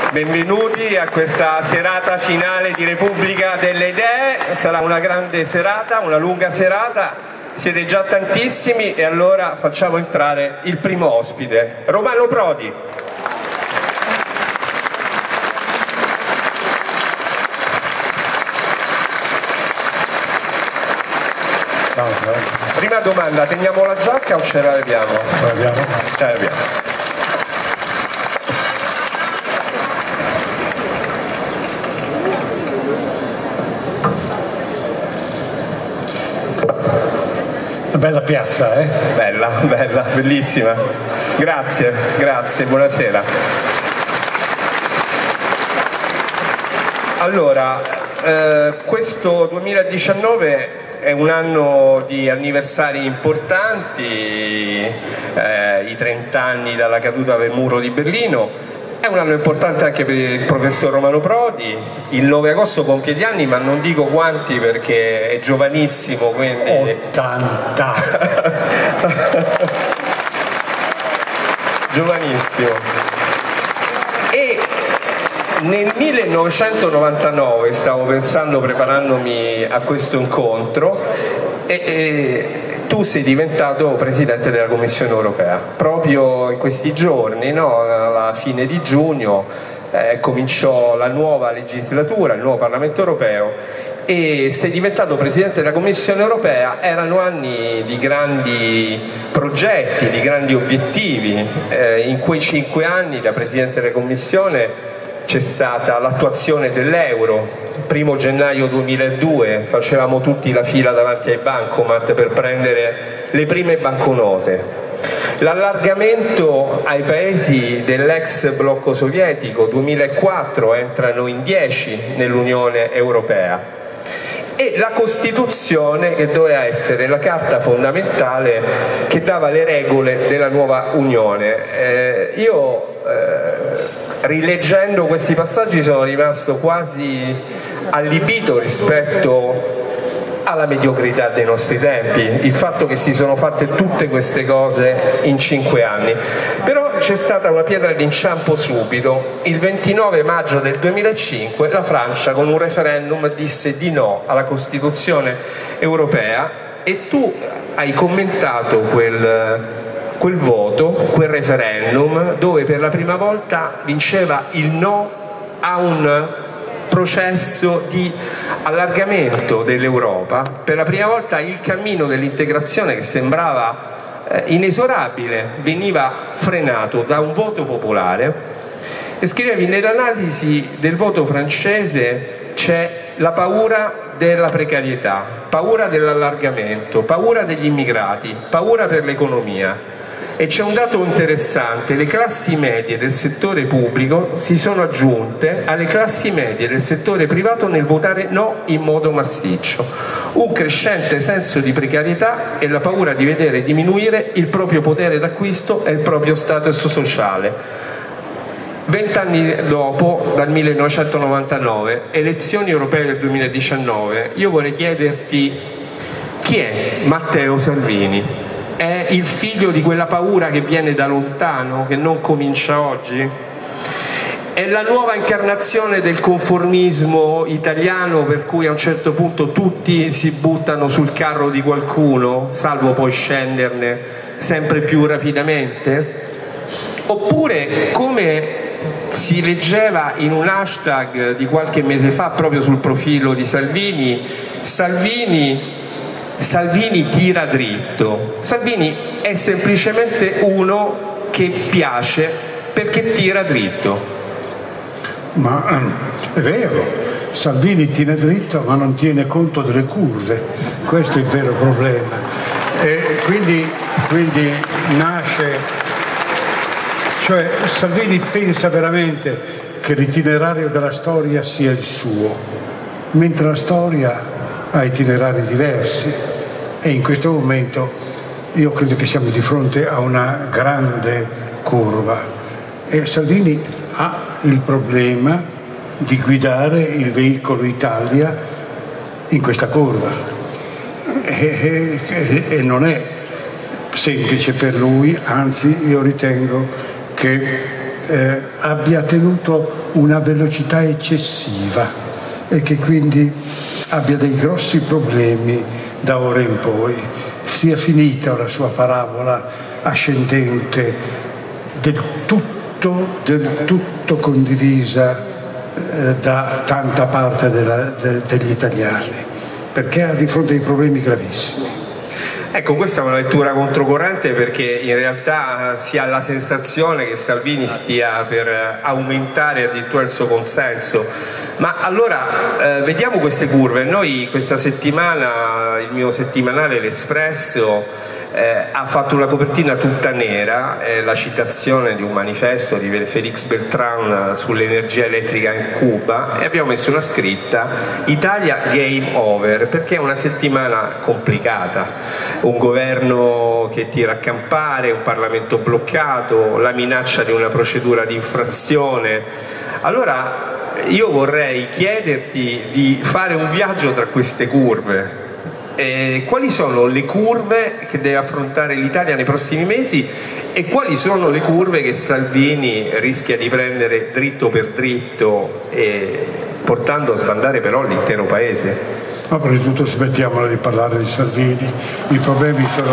Benvenuti a questa serata finale di Repubblica delle Idee. Sarà una grande serata, una lunga serata, siete già tantissimi e allora facciamo entrare il primo ospite, Romano Prodi. Prima domanda, teniamo la giacca o ce la leviamo? Ce la leviamo. Bella piazza, eh? Bella, bella, bellissima. Grazie, grazie, buonasera. Allora, questo 2019 è un anno di anniversari importanti, i 30 anni dalla caduta del muro di Berlino. È un anno importante anche per il professor Romano Prodi, il 9 agosto compie gli anni, ma non dico quanti perché è giovanissimo, quindi... 80! Giovanissimo. E nel 1999, stavo pensando preparandomi a questo incontro, tu sei diventato Presidente della Commissione Europea. Proprio in questi giorni, no? Alla fine di giugno, cominciò la nuova legislatura, il nuovo Parlamento Europeo, e sei diventato Presidente della Commissione Europea. Erano anni di grandi progetti, di grandi obiettivi. In quei 5 anni da Presidente della Commissione c'è stata l'attuazione dell'euro. 1° gennaio 2002 facevamo tutti la fila davanti ai bancomat per prendere le prime banconote. L'allargamento ai paesi dell'ex blocco sovietico, 2004 entrano in 10 nell'Unione Europea. E la Costituzione, che doveva essere la carta fondamentale che dava le regole della nuova Unione. Rileggendo questi passaggi sono rimasto quasi allibito rispetto alla mediocrità dei nostri tempi, il fatto che si sono fatte tutte queste cose in 5 anni. Però c'è stata una pietra d'inciampo subito. Il 29 maggio del 2005 la Francia con un referendum disse di no alla Costituzione europea e tu hai commentato quel voto, quel referendum, dove per la prima volta vinceva il no a un processo di allargamento dell'Europa. Per la prima volta il cammino dell'integrazione, che sembrava inesorabile, veniva frenato da un voto popolare. E scrivevi: nell'analisi del voto francese c'è la paura della precarietà, paura dell'allargamento, paura degli immigrati, paura per l'economia. E c'è un dato interessante: le classi medie del settore pubblico si sono aggiunte alle classi medie del settore privato nel votare no in modo massiccio. Un crescente senso di precarietà e la paura di vedere diminuire il proprio potere d'acquisto e il proprio status sociale. 20 anni dopo, dal 1999, elezioni europee del 2019, io vorrei chiederti: chi è Matteo Salvini? È il figlio di quella paura che viene da lontano, che non comincia oggi? È la nuova incarnazione del conformismo italiano, per cui a un certo punto tutti si buttano sul carro di qualcuno, salvo poi scenderne sempre più rapidamente? Oppure, come si leggeva in un hashtag di qualche mese fa proprio sul profilo di Salvini tira dritto. Salvini è semplicemente uno che piace perché tira dritto. Ma è vero, Salvini tira dritto ma non tiene conto delle curve, questo è il vero problema. E quindi nasce, cioè Salvini pensa veramente che l'itinerario della storia sia il suo, mentre la storia ha itinerari diversi. E in questo momento io credo che siamo di fronte a una grande curva e Salvini ha il problema di guidare il veicolo Italia in questa curva e non è semplice per lui, anzi io ritengo che abbia tenuto una velocità eccessiva e che quindi abbia dei grossi problemi da ora in poi. Sia finita la sua parabola ascendente del tutto condivisa da tanta parte degli italiani, perché ha di fronte dei problemi gravissimi. Ecco, questa è una lettura controcorrente, perché in realtà si ha la sensazione che Salvini stia per aumentare addirittura il suo consenso. Ma allora vediamo queste curve. Noi questa settimana, il mio settimanale L'Espresso ha fatto una copertina tutta nera, la citazione di un manifesto di Félix Beltrán sull'energia elettrica in Cuba, e abbiamo messo una scritta: Italia game over, perché è una settimana complicata, un governo che tira a campare, un Parlamento bloccato, la minaccia di una procedura di infrazione. Allora io vorrei chiederti di fare un viaggio tra queste curve. Quali sono le curve che deve affrontare l'Italia nei prossimi mesi e quali sono le curve che Salvini rischia di prendere dritto per dritto, portando a sbandare però l'intero paese? Ma prima di tutto smettiamola di parlare di Salvini, i problemi sono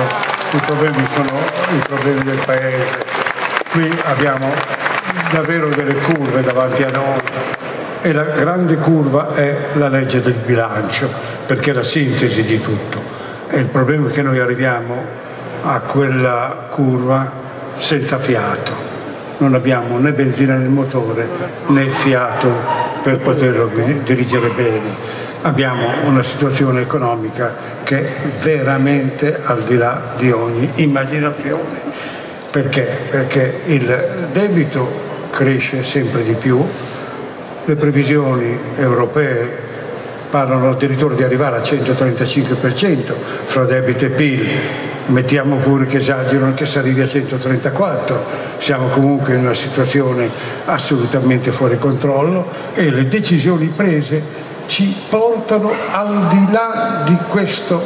i problemi del paese. Qui abbiamo davvero delle curve davanti a noi e la grande curva è la legge del bilancio, perché è la sintesi di tutto. E il problema è che noi arriviamo a quella curva senza fiato, non abbiamo né benzina nel motore né fiato per poterlo dirigere bene. Abbiamo una situazione economica che è veramente al di là di ogni immaginazione. Perché? Perché il debito cresce sempre di più, le previsioni europee parlano addirittura di arrivare al 135% fra debito e PIL, mettiamo pure che esagerano che si arrivi a 134%, siamo comunque in una situazione assolutamente fuori controllo e le decisioni prese ci portano al di là di questo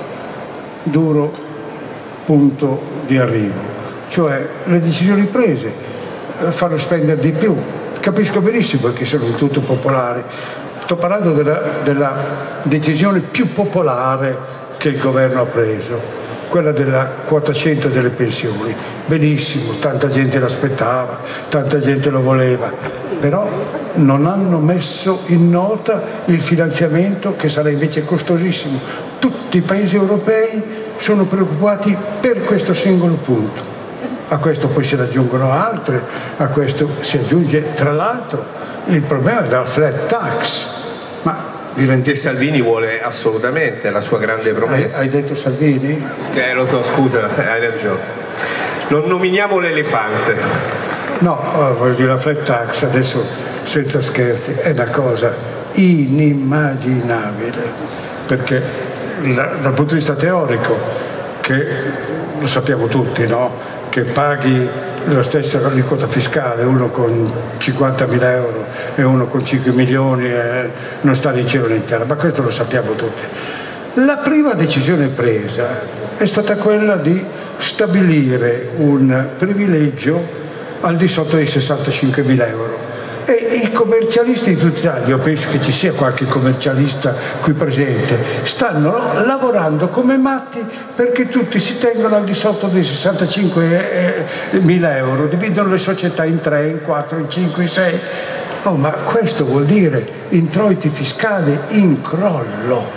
duro punto di arrivo, cioè le decisioni prese fanno spendere di più. Capisco benissimo che sono tutto popolari. Sto parlando della decisione più popolare che il governo ha preso, quella della quota 100 delle pensioni. Benissimo, tanta gente l'aspettava, tanta gente lo voleva, però non hanno messo in nota il finanziamento che sarà invece costosissimo. Tutti i paesi europei sono preoccupati per questo singolo punto. A questo poi se ne aggiungono altre, a questo si aggiunge tra l'altro il problema della flat tax. Ma che Salvini vuole assolutamente, la sua grande promessa. Hai detto Salvini? Lo so, scusa, hai ragione. Non nominiamo l'elefante. No, voglio dire, la flat tax adesso, senza scherzi, è una cosa inimmaginabile, perché dal punto di vista teorico, che lo sappiamo tutti, no? Che paghi la stessa aliquota fiscale, uno con 50.000 euro e uno con 5 milioni, non sta né in cielo né in terra, ma questo lo sappiamo tutti. La prima decisione presa è stata quella di stabilire un privilegio al di sotto dei 65.000 euro. E i commercialisti di tutta Italia, io penso che ci sia qualche commercialista qui presente, stanno lavorando come matti perché tutti si tengono al di sotto dei 65.000 euro, dividono le società in 3, in 4, in 5, in 6. Oh, ma questo vuol dire introiti fiscali in crollo,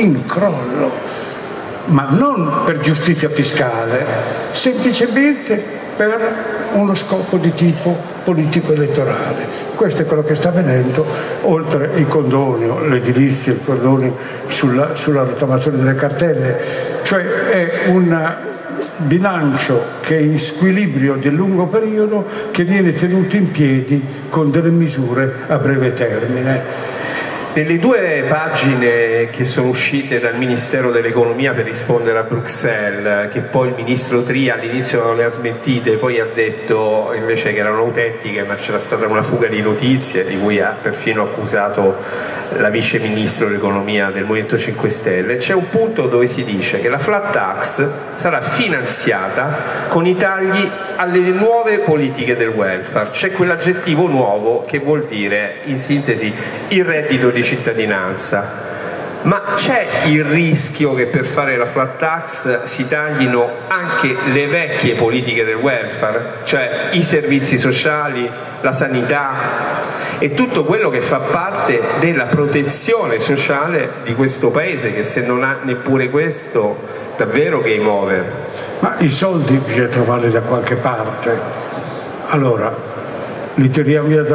ma non per giustizia fiscale, semplicemente per uno scopo di tipo politico-elettorale. Questo è quello che sta avvenendo, oltre ai condoni, l'edilizia, i condoni sulla rottamazione delle cartelle, cioè è un bilancio che è in squilibrio di lungo periodo che viene tenuto in piedi con delle misure a breve termine. Nelle 2 pagine che sono uscite dal Ministero dell'Economia per rispondere a Bruxelles, che poi il ministro Tria all'inizio non le ha smentite, poi ha detto invece che erano autentiche, ma c'era stata una fuga di notizie di cui ha perfino accusato la vice ministro dell'Economia del Movimento 5 Stelle, c'è un punto dove si dice che la flat tax sarà finanziata con i tagli alle nuove politiche del welfare. C'è quell'aggettivo nuovo che vuol dire, in sintesi, il reddito di cittadinanza. Ma c'è il rischio che per fare la flat tax si taglino anche le vecchie politiche del welfare, cioè i servizi sociali, la sanità e tutto quello che fa parte della protezione sociale di questo paese, che se non ha neppure questo, davvero game over? Ma i soldi bisogna trovarli da qualche parte. Allora, li tiriamo via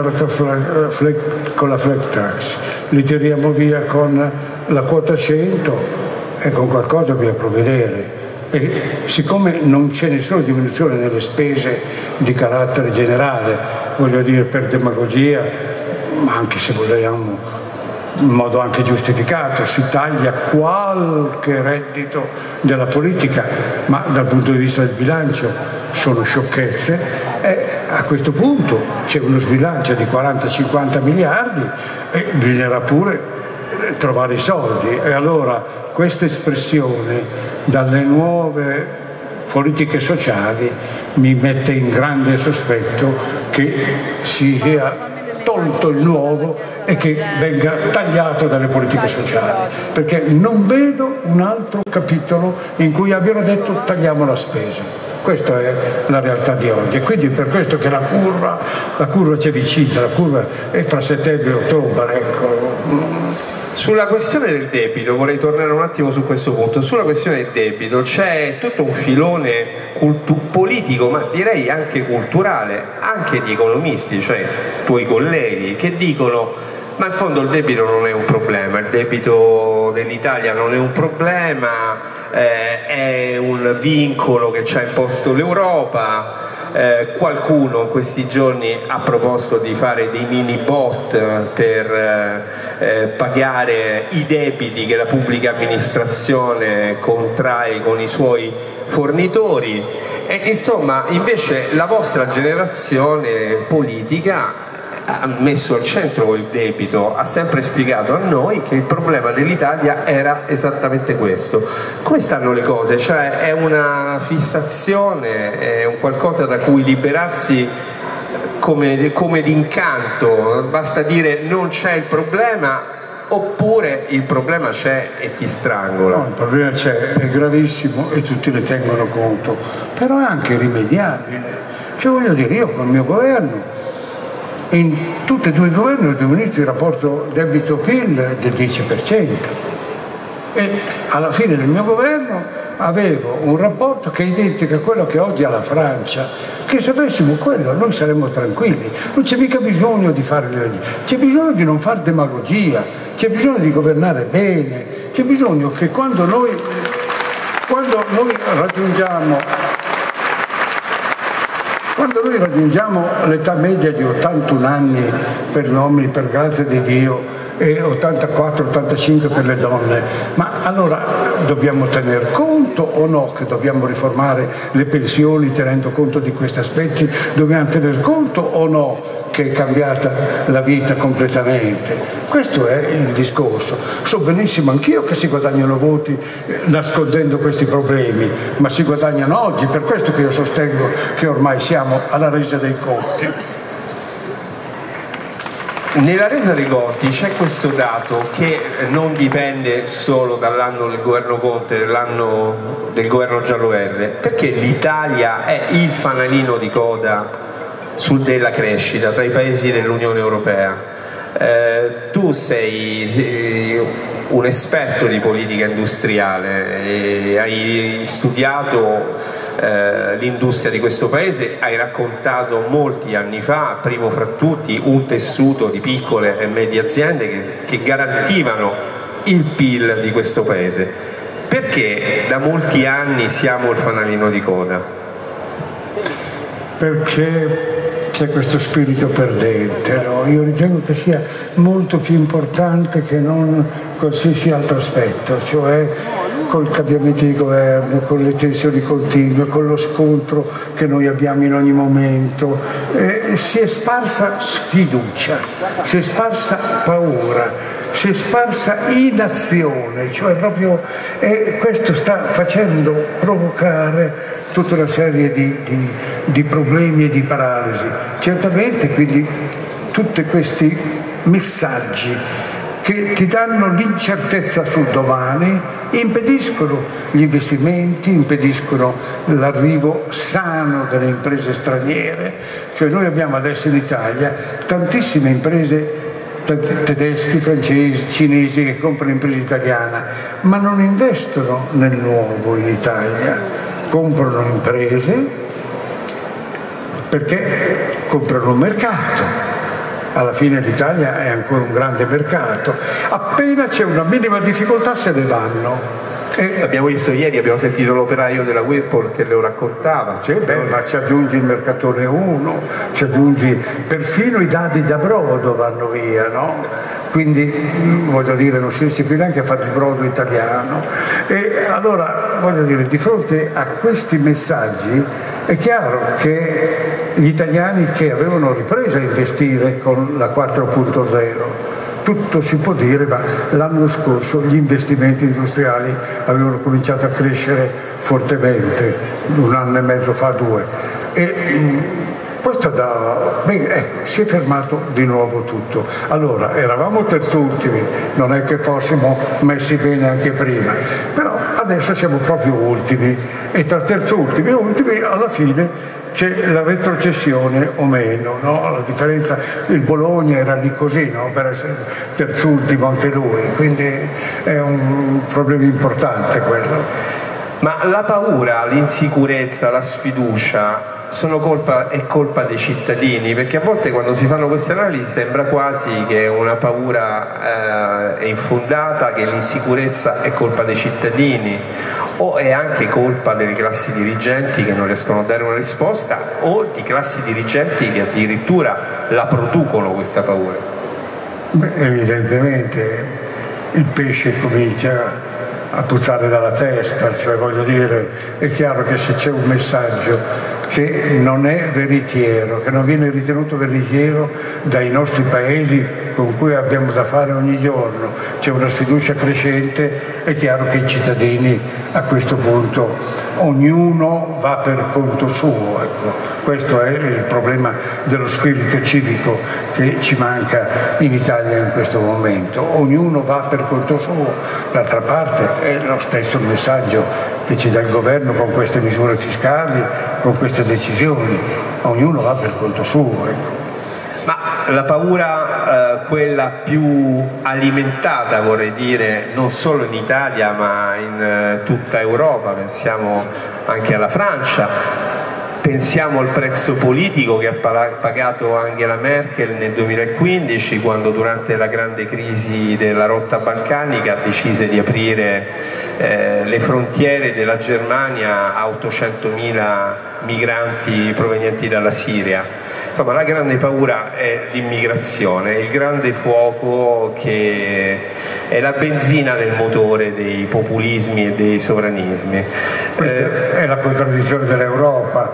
con la flat tax, li tiriamo via con la quota 100 e con qualcosa bisogna provvedere. E siccome non c'è nessuna diminuzione nelle spese di carattere generale, voglio dire per demagogia, ma anche se vogliamo in modo anche giustificato, si taglia qualche reddito della politica, ma dal punto di vista del bilancio sono sciocchezze, e a questo punto c'è uno sbilancio di 40-50 miliardi e bisognerà pure trovare i soldi. E allora questa espressione dalle nuove politiche sociali mi mette in grande sospetto che sia tolto il nuovo e che venga tagliato dalle politiche sociali, perché non vedo un altro capitolo in cui abbiano detto tagliamo la spesa. Questa è la realtà di oggi, e quindi per questo che la curva c'è vicina, la curva è fra settembre e ottobre, ecco. Sulla questione del debito, vorrei tornare un attimo su questo punto. Sulla questione del debito c'è tutto un filone politico, ma direi anche culturale, anche di economisti, cioè tuoi colleghi, che dicono ma in fondo il debito non è un problema, il debito dell'Italia non è un problema, è un vincolo che ci ha imposto l'Europa. Qualcuno in questi giorni ha proposto di fare dei mini bot per pagare i debiti che la pubblica amministrazione contrae con i suoi fornitori, e insomma invece la vostra generazione politica ha messo al centro il debito, ha sempre spiegato a noi che il problema dell'Italia era esattamente questo. Come stanno le cose? Cioè è una fissazione, è un qualcosa da cui liberarsi come d'incanto, basta dire non c'è il problema, oppure il problema c'è e ti strangola? No, il problema c'è, è gravissimo e tutti ne tengono conto, però è anche rimediabile. Cioè voglio dire, io con il mio governo, in tutti e 2 i governi ho diminuito il rapporto debito-PIL del 10%, e alla fine del mio governo avevo un rapporto che è identico a quello che oggi ha la Francia, che se avessimo quello noi saremmo tranquilli, non c'è mica bisogno di fare le leggi, c'è bisogno di non fare demagogia, c'è bisogno di governare bene, c'è bisogno che quando noi raggiungiamo l'età media di 81 anni per gli uomini, per grazia di Dio, e 84-85 per le donne, ma allora dobbiamo tener conto o no che dobbiamo riformare le pensioni tenendo conto di questi aspetti? Dobbiamo tener conto o no che è cambiata la vita completamente? Questo è il discorso. So benissimo anch'io che si guadagnano voti nascondendo questi problemi, ma si guadagnano oggi, per questo che io sostengo che ormai siamo alla resa dei conti. Nella resa dei conti c'è questo dato che non dipende solo dall'anno del governo Conte, dell'anno del governo giallo-verde, perché l'Italia è il fanalino di coda della crescita tra i paesi dell'Unione Europea. Tu sei un esperto di politica industriale e hai studiato l'industria di questo paese, hai raccontato molti anni fa, primo fra tutti, un tessuto di piccole e medie aziende che garantivano il PIL di questo paese. Perché da molti anni siamo il fanalino di coda? Perché c'è questo spirito perdente, no? Io ritengo che sia molto più importante che non qualsiasi altro aspetto, cioè col cambiamento di governo, con le tensioni continue, con lo scontro che noi abbiamo in ogni momento, si è sparsa sfiducia, si è sparsa paura, si è sparsa inazione, cioè proprio questo sta facendo provocare tutta una serie di problemi e di paralisi. Certamente quindi tutti questi messaggi che ti danno l'incertezza sul domani impediscono gli investimenti, impediscono l'arrivo sano delle imprese straniere. Cioè noi abbiamo adesso in Italia tantissime imprese tedeschi, francesi, cinesi che comprano imprese italiane, ma non investono nel nuovo in Italia, comprano imprese perché comprano un mercato. Alla fine l'Italia è ancora un grande mercato, appena c'è una minima difficoltà se ne vanno. Abbiamo visto ieri, abbiamo sentito l'operaio della Whirlpool che lo raccontava. Sì, ma ci aggiungi il mercatore 1, ci aggiungi perfino i dadi da brodo vanno via, no? Quindi voglio dire, non si riesce più neanche a fare il brodo italiano. E allora voglio dire, di fronte a questi messaggi è chiaro che gli italiani che avevano ripreso a investire con la 4.0, tutto si può dire, ma l'anno scorso gli investimenti industriali avevano cominciato a crescere fortemente, un anno e mezzo fa, 2. E questo si è fermato di nuovo tutto. Allora, eravamo terzultimi, non è che fossimo messi bene anche prima, però adesso siamo proprio ultimi, e tra terzultimi e ultimi alla fine c'è la retrocessione o meno, no? La differenza, il Bologna era lì così, no? Per essere terzultimo anche lui, quindi è un problema importante quello. Ma la paura, l'insicurezza, la sfiducia è colpa dei cittadini, perché a volte quando si fanno queste analisi sembra quasi che una paura è infondata, che l'insicurezza è colpa dei cittadini, o è anche colpa delle classi dirigenti che non riescono a dare una risposta, o di classi dirigenti che addirittura la producono questa paura. Beh, evidentemente il pesce comincia a puzzare dalla testa, cioè voglio dire, è chiaro che se c'è un messaggio che non è veritiero, che non viene ritenuto veritiero dai nostri paesi con cui abbiamo da fare ogni giorno, c'è una sfiducia crescente, è chiaro che i cittadini a questo punto ognuno va per conto suo, ecco. Questo è il problema dello spirito civico che ci manca in Italia in questo momento, ognuno va per conto suo. D'altra parte è lo stesso messaggio che ci dà il governo con queste misure fiscali, con queste decisioni, ognuno va per conto suo, ecco. Ma la paura, quella più alimentata, vorrei dire, non solo in Italia ma in tutta Europa, pensiamo anche alla Francia, pensiamo al prezzo politico che ha pagato Angela Merkel nel 2015, quando durante la grande crisi della rotta balcanica decise di aprire le frontiere della Germania a 800.000 migranti provenienti dalla Siria. Insomma, la grande paura è l'immigrazione, il grande fuoco che è la benzina del motore dei populismi e dei sovranismi. Questa è la contraddizione dell'Europa.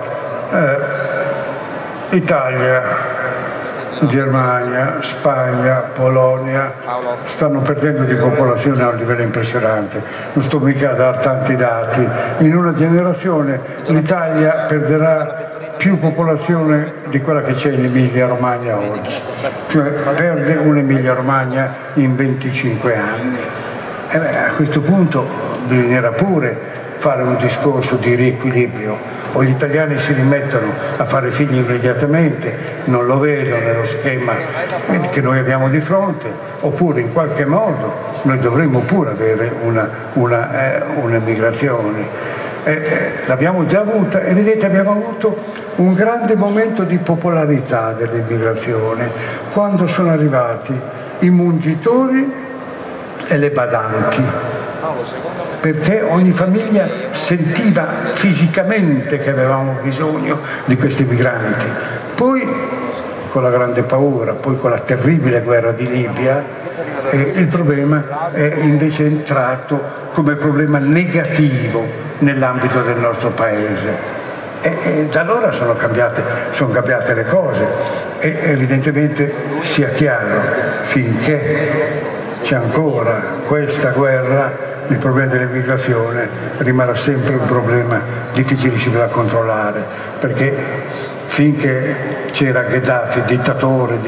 Italia, Germania, Spagna, Polonia stanno perdendo di popolazione a un livello impressionante. Non sto mica a dare tanti dati. In una generazione l'Italia perderà più popolazione di quella che c'è in Emilia Romagna oggi, cioè perde un'Emilia Romagna in 25 anni. A questo punto bisognerà pure fare un discorso di riequilibrio, o gli italiani si rimettono a fare figli immediatamente, non lo vedo nello schema che noi abbiamo di fronte, oppure in qualche modo noi dovremmo pure avere un'emigrazione. L'abbiamo già avuta, e vedete, abbiamo avuto un grande momento di popolarità dell'immigrazione quando sono arrivati i mungitori e le badanti, perché ogni famiglia sentiva fisicamente che avevamo bisogno di questi migranti. Poi con la grande paura, poi con la terribile guerra di Libia, il problema è invece entrato come problema negativo nell'ambito del nostro paese. E da allora sono cambiate le cose e evidentemente sia chiaro, finché c'è ancora questa guerra, il problema dell'immigrazione rimarrà sempre un problema difficilissimo da controllare, perché finché c'era Gheddafi, dittatore,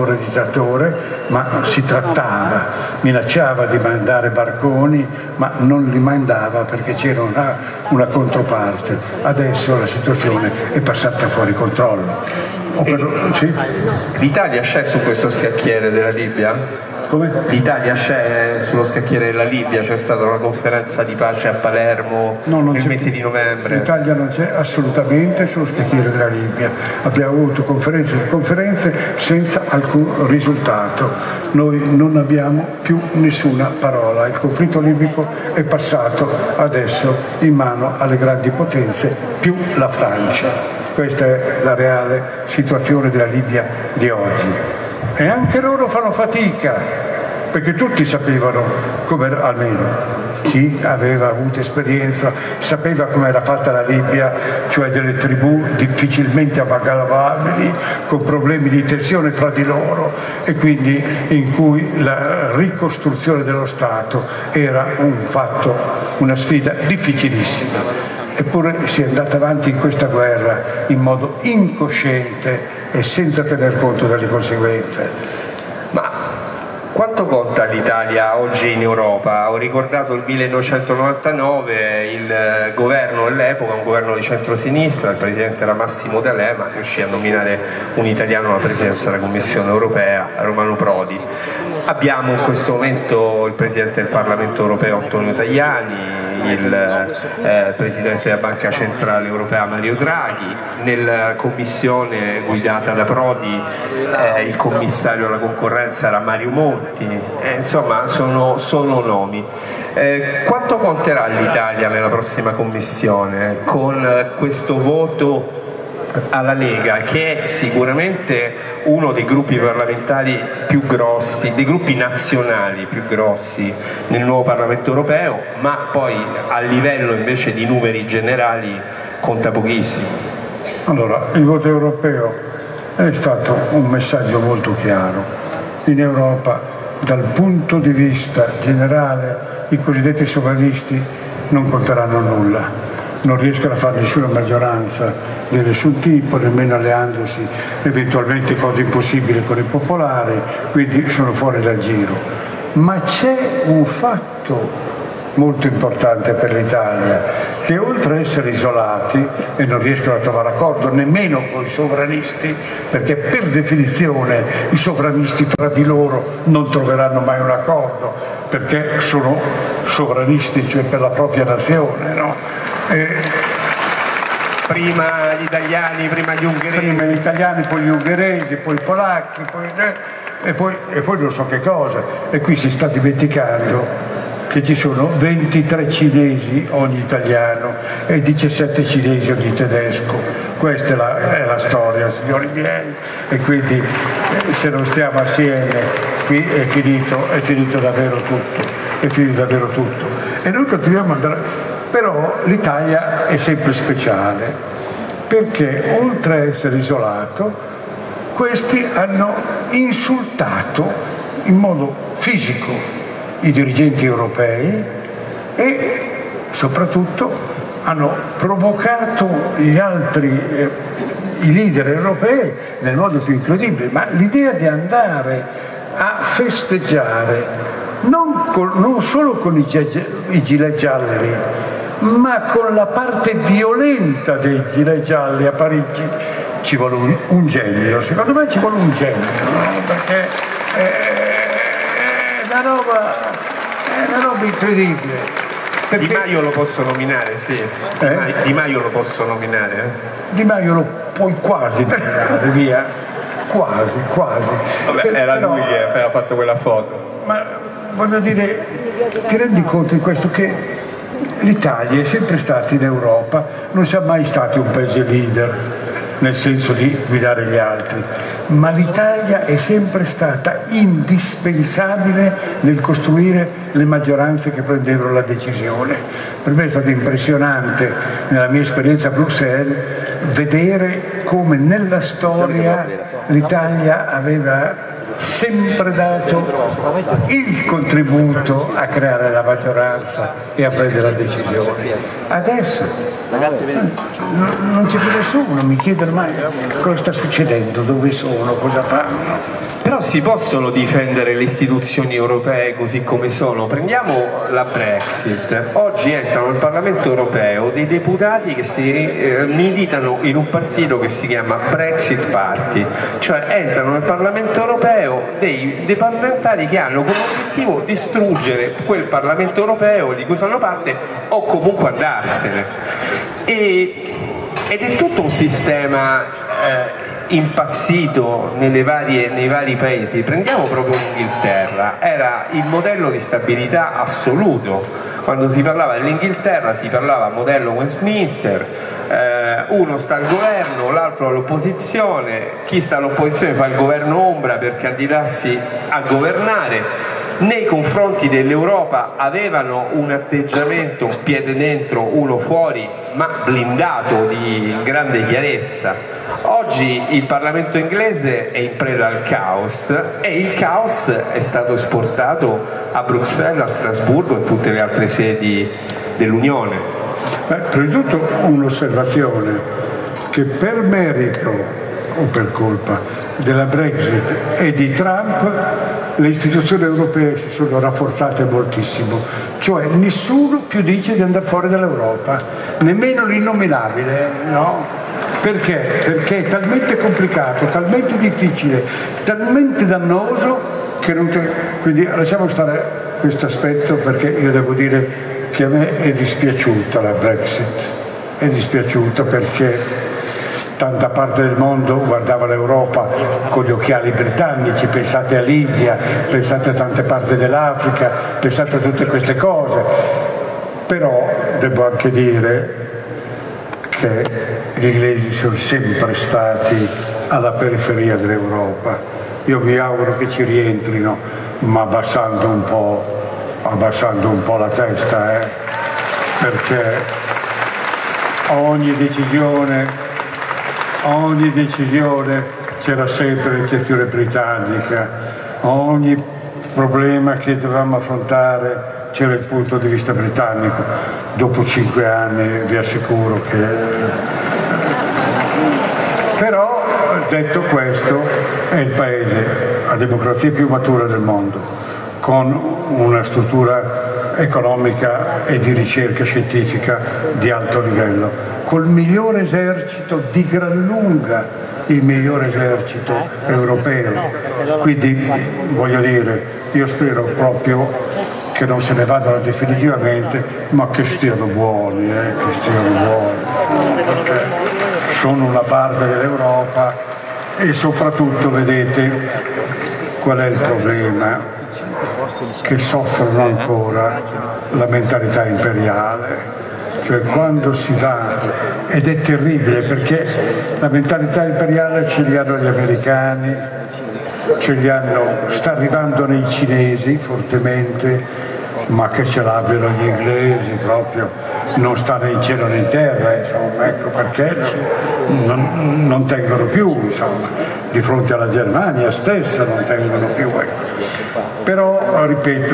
ma si trattava, minacciava di mandare barconi, ma non li mandava perché c'era una controparte. Adesso la situazione è passata fuori controllo. Sì? L'Italia c'è su questo scacchiere della Libia? Come? L'Italia c'è sullo scacchiere della Libia, c'è stata una conferenza di pace a Palermo nel mese di novembre. L'Italia non c'è assolutamente sullo scacchiere della Libia, abbiamo avuto conferenze senza alcun risultato, noi non abbiamo più nessuna parola, il conflitto libico è passato adesso in mano alle grandi potenze più la Francia, questa è la reale situazione della Libia di oggi. E anche loro fanno fatica, perché tutti sapevano come, almeno chi aveva avuto esperienza, sapeva come era fatta la Libia, cioè delle tribù difficilmente amalgamabili, con problemi di tensione fra di loro e quindi in cui la ricostruzione dello Stato era un fatto, una sfida difficilissima. Eppure si è andata avanti in questa guerra in modo incosciente e senza tener conto delle conseguenze. Ma quanto conta l'Italia oggi in Europa? Ho ricordato il 1999, il governo dell'epoca, un governo di centrosinistra, il presidente era Massimo D'Alema, riuscì a nominare un italiano alla presidenza della Commissione europea, Romano Prodi. Abbiamo in questo momento il presidente del Parlamento europeo Antonio Tajani, il presidente della Banca Centrale Europea Mario Draghi, nella commissione guidata da Prodi il commissario alla concorrenza era Mario Monti, insomma sono nomi. Quanto conterà l'Italia nella prossima commissione con questo voto alla Lega, che è sicuramente uno dei gruppi parlamentari più grossi, dei gruppi nazionali più grossi nel nuovo Parlamento europeo, ma poi a livello invece di numeri generali conta pochissimo? Allora, il voto europeo è stato un messaggio molto chiaro. In Europa, dal punto di vista generale, i cosiddetti sovranisti non conteranno nulla. Non riescono a fare nessuna maggioranza di nessun tipo, nemmeno alleandosi eventualmente cose impossibili con i popolari, quindi sono fuori dal giro. Ma c'è un fatto molto importante per l'Italia, che oltre a essere isolati e non riescono a trovare accordo nemmeno con i sovranisti, perché per definizione i sovranisti tra di loro non troveranno mai un accordo, perché sono sovranisti, cioè per la propria nazione, no? Prima gli italiani, prima gli ungheresi. Prima gli italiani, poi gli ungheresi, poi i polacchi, e poi non so che cosa. E qui si sta dimenticando che ci sono 23 cinesi ogni italiano e 17 cinesi ogni tedesco. Questa è la storia, signori miei, e quindi se non stiamo assieme qui è finito davvero tutto. E noi continuiamo ad andare. Però l'Italia è sempre speciale, perché oltre a essere isolato, questi hanno insultato in modo fisico i dirigenti europei e soprattutto hanno provocato gli altri, i leader europei nel modo più incredibile. Ma l'idea di andare a festeggiare non solo con i gilet gialli, ma con la parte violenta dei gilet gialli a Parigi, ci vuole un genio, secondo me ci vuole un genio, no? Perché è una roba incredibile. Perché... Di Maio lo posso nominare, sì. Di Maio lo posso nominare. Di Maio lo puoi quasi nominare, via. Quasi. Vabbè, era però, lui che aveva fatto quella foto. Ma voglio dire, ti rendi conto di questo, che l'Italia è sempre stata in Europa, non sia mai stato un paese leader nel senso di guidare gli altri, ma l'Italia è sempre stata indispensabile nel costruire le maggioranze che prendevano la decisione. Per me è stato impressionante, nella mia esperienza a Bruxelles, vedere come nella storia l'Italia aveva sempre dato il contributo a creare la maggioranza e a prendere la decisione. Adesso non c'è più nessuno, mi chiedono mai cosa sta succedendo, dove sono, cosa fanno. Però si possono difendere le istituzioni europee così come sono. Prendiamo la Brexit. Oggi entrano nel Parlamento europeo dei deputati che si militano in un partito che si chiama Brexit Party, cioè entrano nel Parlamento europeo dei parlamentari che hanno come obiettivo distruggere quel Parlamento europeo di cui fanno parte o comunque andarsene. Ed è tutto un sistema impazzito nei vari paesi. Prendiamo proprio l'Inghilterra, era il modello di stabilità assoluto. Quando si parlava dell'Inghilterra si parlava modello Westminster, uno sta al governo, l'altro all'opposizione, chi sta all'opposizione fa il governo ombra per candidarsi a governare. Nei confronti dell'Europa avevano un atteggiamento, un piede dentro, uno fuori, ma blindato di grande chiarezza. Oggi il Parlamento inglese è in preda al caos e il caos è stato esportato a Bruxelles, a Strasburgo e in tutte le altre sedi dell'Unione. Prima di tutto un'osservazione, che per merito o per colpa della Brexit e di Trump le istituzioni europee si sono rafforzate moltissimo, cioè nessuno più dice di andare fuori dall'Europa, nemmeno l'innominabile, no? Perché? Perché è talmente complicato, talmente difficile, talmente dannoso che non c'è. Quindi lasciamo stare questo aspetto, perché io devo dire che a me è dispiaciuta la Brexit, è dispiaciuta perché tanta parte del mondo guardava l'Europa con gli occhiali britannici, pensate all'India, pensate a tante parti dell'Africa, pensate a tutte queste cose. Però devo anche dire che gli inglesi sono sempre stati alla periferia dell'Europa. Io mi auguro che ci rientrino, ma abbassando un po' la testa, perché ogni decisione c'era sempre l'eccezione britannica, ogni problema che dovevamo affrontare c'era il punto di vista britannico. Dopo 5 anni vi assicuro che... Però, detto questo, è il paese a democrazia più matura del mondo, con una struttura economica e di ricerca scientifica di alto livello, col migliore esercito di gran lunga, il migliore esercito europeo. Quindi voglio dire, io spero proprio che non se ne vadano definitivamente, ma che stiano buoni, perché sono una parte dell'Europa. E soprattutto vedete qual è il problema, che soffrono ancora la mentalità imperiale. Cioè quando si va, ed è terribile perché la mentalità imperiale ce li hanno gli americani, sta arrivando nei cinesi fortemente, ma che ce l'abbiano gli inglesi proprio non sta né in cielo né in terra, insomma, ecco perché non tengono più, insomma, di fronte alla Germania stessa non tengono più, ecco. Però ripeto,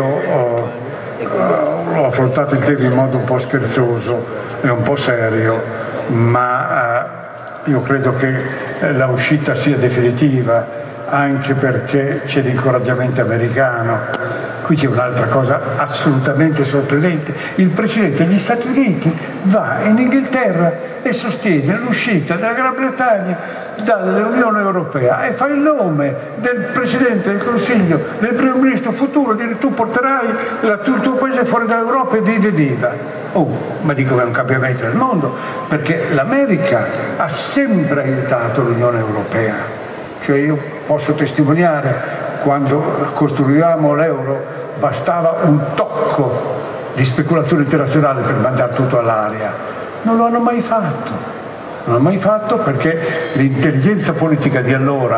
ho affrontato il tema in modo un po' scherzoso e un po' serio, ma io credo che la uscita sia definitiva, anche perché c'è l'incoraggiamento americano. Qui c'è un'altra cosa assolutamente sorprendente: il Presidente degli Stati Uniti va in Inghilterra e sostiene l'uscita della Gran Bretagna dall'Unione Europea e fa il nome del Presidente del Consiglio, del Primo Ministro futuro, dire tu porterai il tuo paese fuori dall'Europa e vive viva. Ma dico che è un cambiamento del mondo, perché l'America ha sempre aiutato l'Unione Europea. Cioè io posso testimoniare, quando costruivamo l'euro bastava un tocco di speculazione internazionale per mandare tutto all'aria. Non lo hanno mai fatto. Non l'hanno mai fatto perché l'intelligenza politica di allora,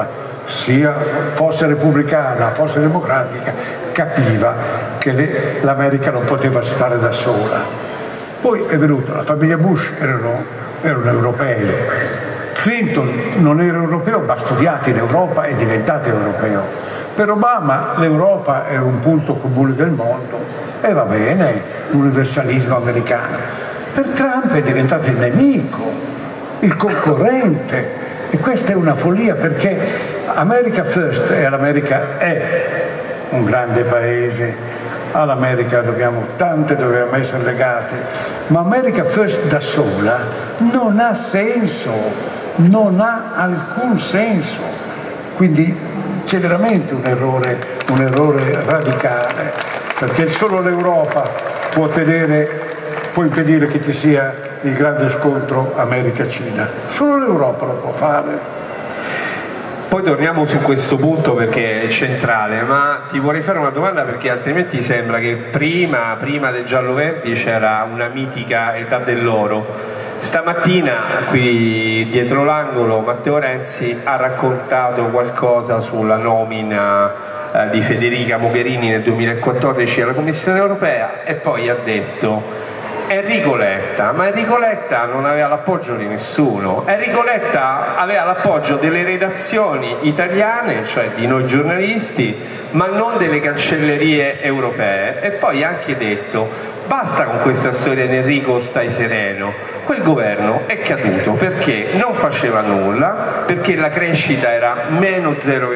fosse repubblicana, fosse democratica, capiva che l'America non poteva stare da sola. Poi è venuta la famiglia Bush, erano europei. Clinton non era europeo, ma ha studiato in Europa, è diventato europeo. Per Obama l'Europa è un punto comune del mondo e va bene l'universalismo americano. Per Trump è diventato il nemico, il concorrente, e questa è una follia, perché America First, e l'America è un grande paese, all'America dobbiamo essere legati, ma America First da sola non ha senso, non ha alcun senso. Quindi c'è veramente un errore radicale, perché solo l'Europa può impedire che ci sia il grande scontro America-Cina. Solo l'Europa lo può fare. Poi torniamo su questo punto perché è centrale, ma ti vorrei fare una domanda, perché altrimenti sembra che prima del giallo-verdi c'era una mitica età dell'oro. Stamattina qui dietro l'angolo Matteo Renzi ha raccontato qualcosa sulla nomina di Federica Mogherini nel 2014 alla Commissione europea e poi ha detto Enrico Letta, ma Enrico Letta non aveva l'appoggio di nessuno. Enrico Letta aveva l'appoggio delle redazioni italiane, cioè di noi giornalisti, ma non delle cancellerie europee. E poi ha anche detto basta con questa storia di Enrico, stai sereno. Quel governo è caduto perché non faceva nulla, perché la crescita era meno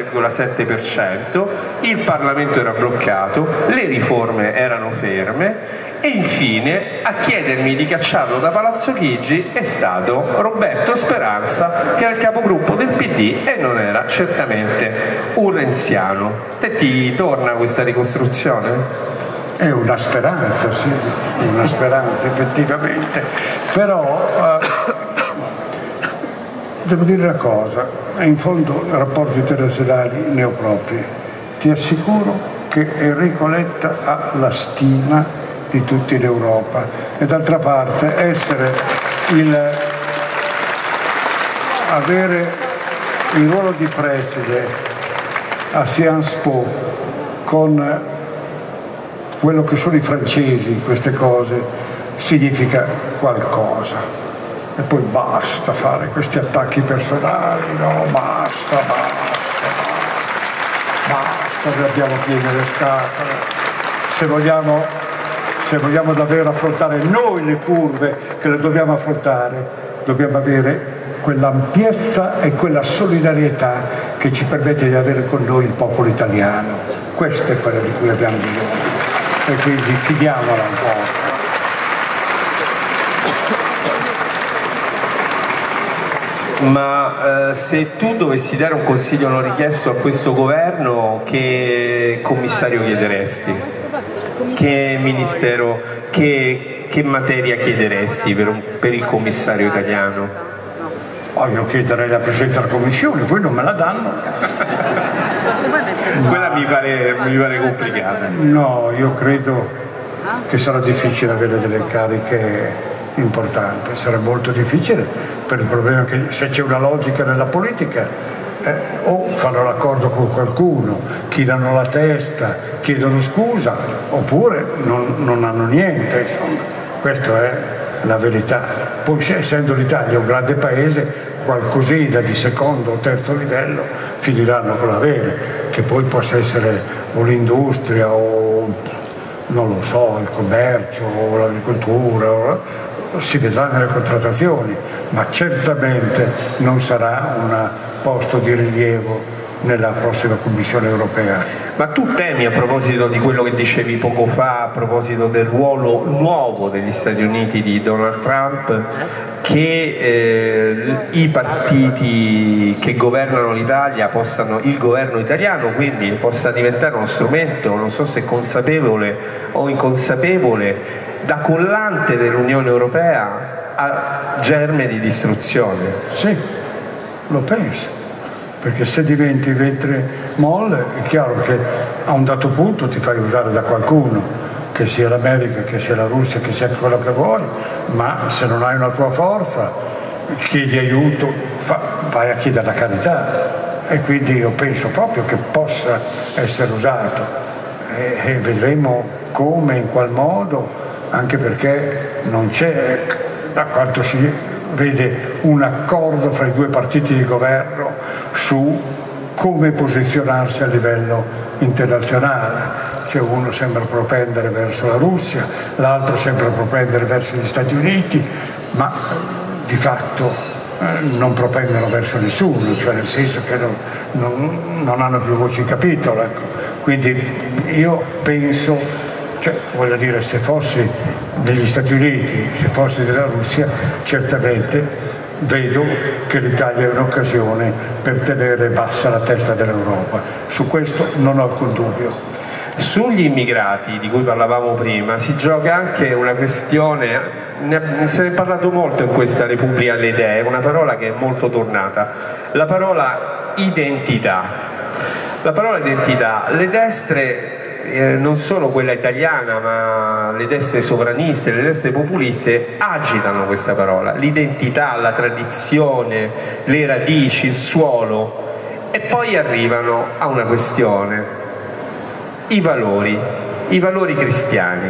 0,7%, il Parlamento era bloccato, le riforme erano ferme. E infine a chiedermi di cacciarlo da Palazzo Chigi è stato Roberto Speranza, che era il capogruppo del PD e non era certamente un renziano. Te ti torna questa ricostruzione? È una speranza, sì, una speranza effettivamente, però devo dire una cosa, in fondo rapporti internazionali ne ho propri. Ti assicuro che Enrico Letta ha la stima di tutti in Europa, e d'altra parte avere il ruolo di preside a Sciences Po con quello che sono i francesi in queste cose significa qualcosa. E poi basta fare questi attacchi personali, no, basta, ne abbiamo piene le scatole. Se vogliamo davvero affrontare noi le curve che le dobbiamo affrontare, dobbiamo avere quell'ampiezza e quella solidarietà che ci permette di avere con noi il popolo italiano. Questo è quello di cui abbiamo bisogno, e quindi fidiamola un po'. Ma se tu dovessi dare un consiglio non richiesto a questo governo, che commissario chiederesti? Che ministero, che materia chiederesti per il commissario italiano? Io chiederei la presidenza della commissione, poi non me la danno. Quella mi pare complicata. No, io credo che sarà difficile avere delle cariche importanti, sarà molto difficile, per il problema che se c'è una logica nella politica o fanno l'accordo con qualcuno, chinano la testa, chiedono scusa, oppure non hanno niente, insomma, questa è la verità. Poi essendo l'Italia un grande paese, qualcosina di secondo o terzo livello finiranno con l'avere, che poi possa essere o l'industria o non lo so, il commercio o l'agricoltura, si vedrà nelle contrattazioni, ma certamente non sarà un posto di rilievo nella prossima Commissione europea. Ma tu temi, a proposito di quello che dicevi poco fa, a proposito del ruolo nuovo degli Stati Uniti di Donald Trump, che i partiti che governano l'Italia il governo italiano quindi possa diventare uno strumento, non so se consapevole o inconsapevole, da collante dell'Unione Europea a germe di distruzione? Sì, lo penso, perché se diventi ventre molle è chiaro che a un dato punto ti fai usare da qualcuno, che sia l'America, che sia la Russia, che sia quello che vuoi, ma se non hai una tua forza chiedi aiuto, vai a chiedere la carità. e quindi io penso proprio che possa essere usato e vedremo come, in qual modo, anche perché non c'è, da quanto si vede, un accordo fra i due partiti di governo su come posizionarsi a livello internazionale. Cioè uno sembra propendere verso la Russia, l'altro sembra propendere verso gli Stati Uniti, ma di fatto non propendono verso nessuno, cioè nel senso che non hanno più voce in capitolo. Ecco. Quindi io penso, cioè, voglio dire, se fossi negli Stati Uniti, se fossi della Russia, certamente vedo che l'Italia è un'occasione per tenere bassa la testa dell'Europa. Su questo non ho alcun dubbio. Sugli immigrati di cui parlavamo prima si gioca anche una questione, se ne è parlato molto in questa Repubblica delle Idee, una parola che è molto tornata, la parola identità. La parola identità, le destre, non solo quella italiana, ma le destre sovraniste, le destre populiste agitano questa parola, l'identità, la tradizione, le radici, il suolo, e poi arrivano a una questione: i valori cristiani.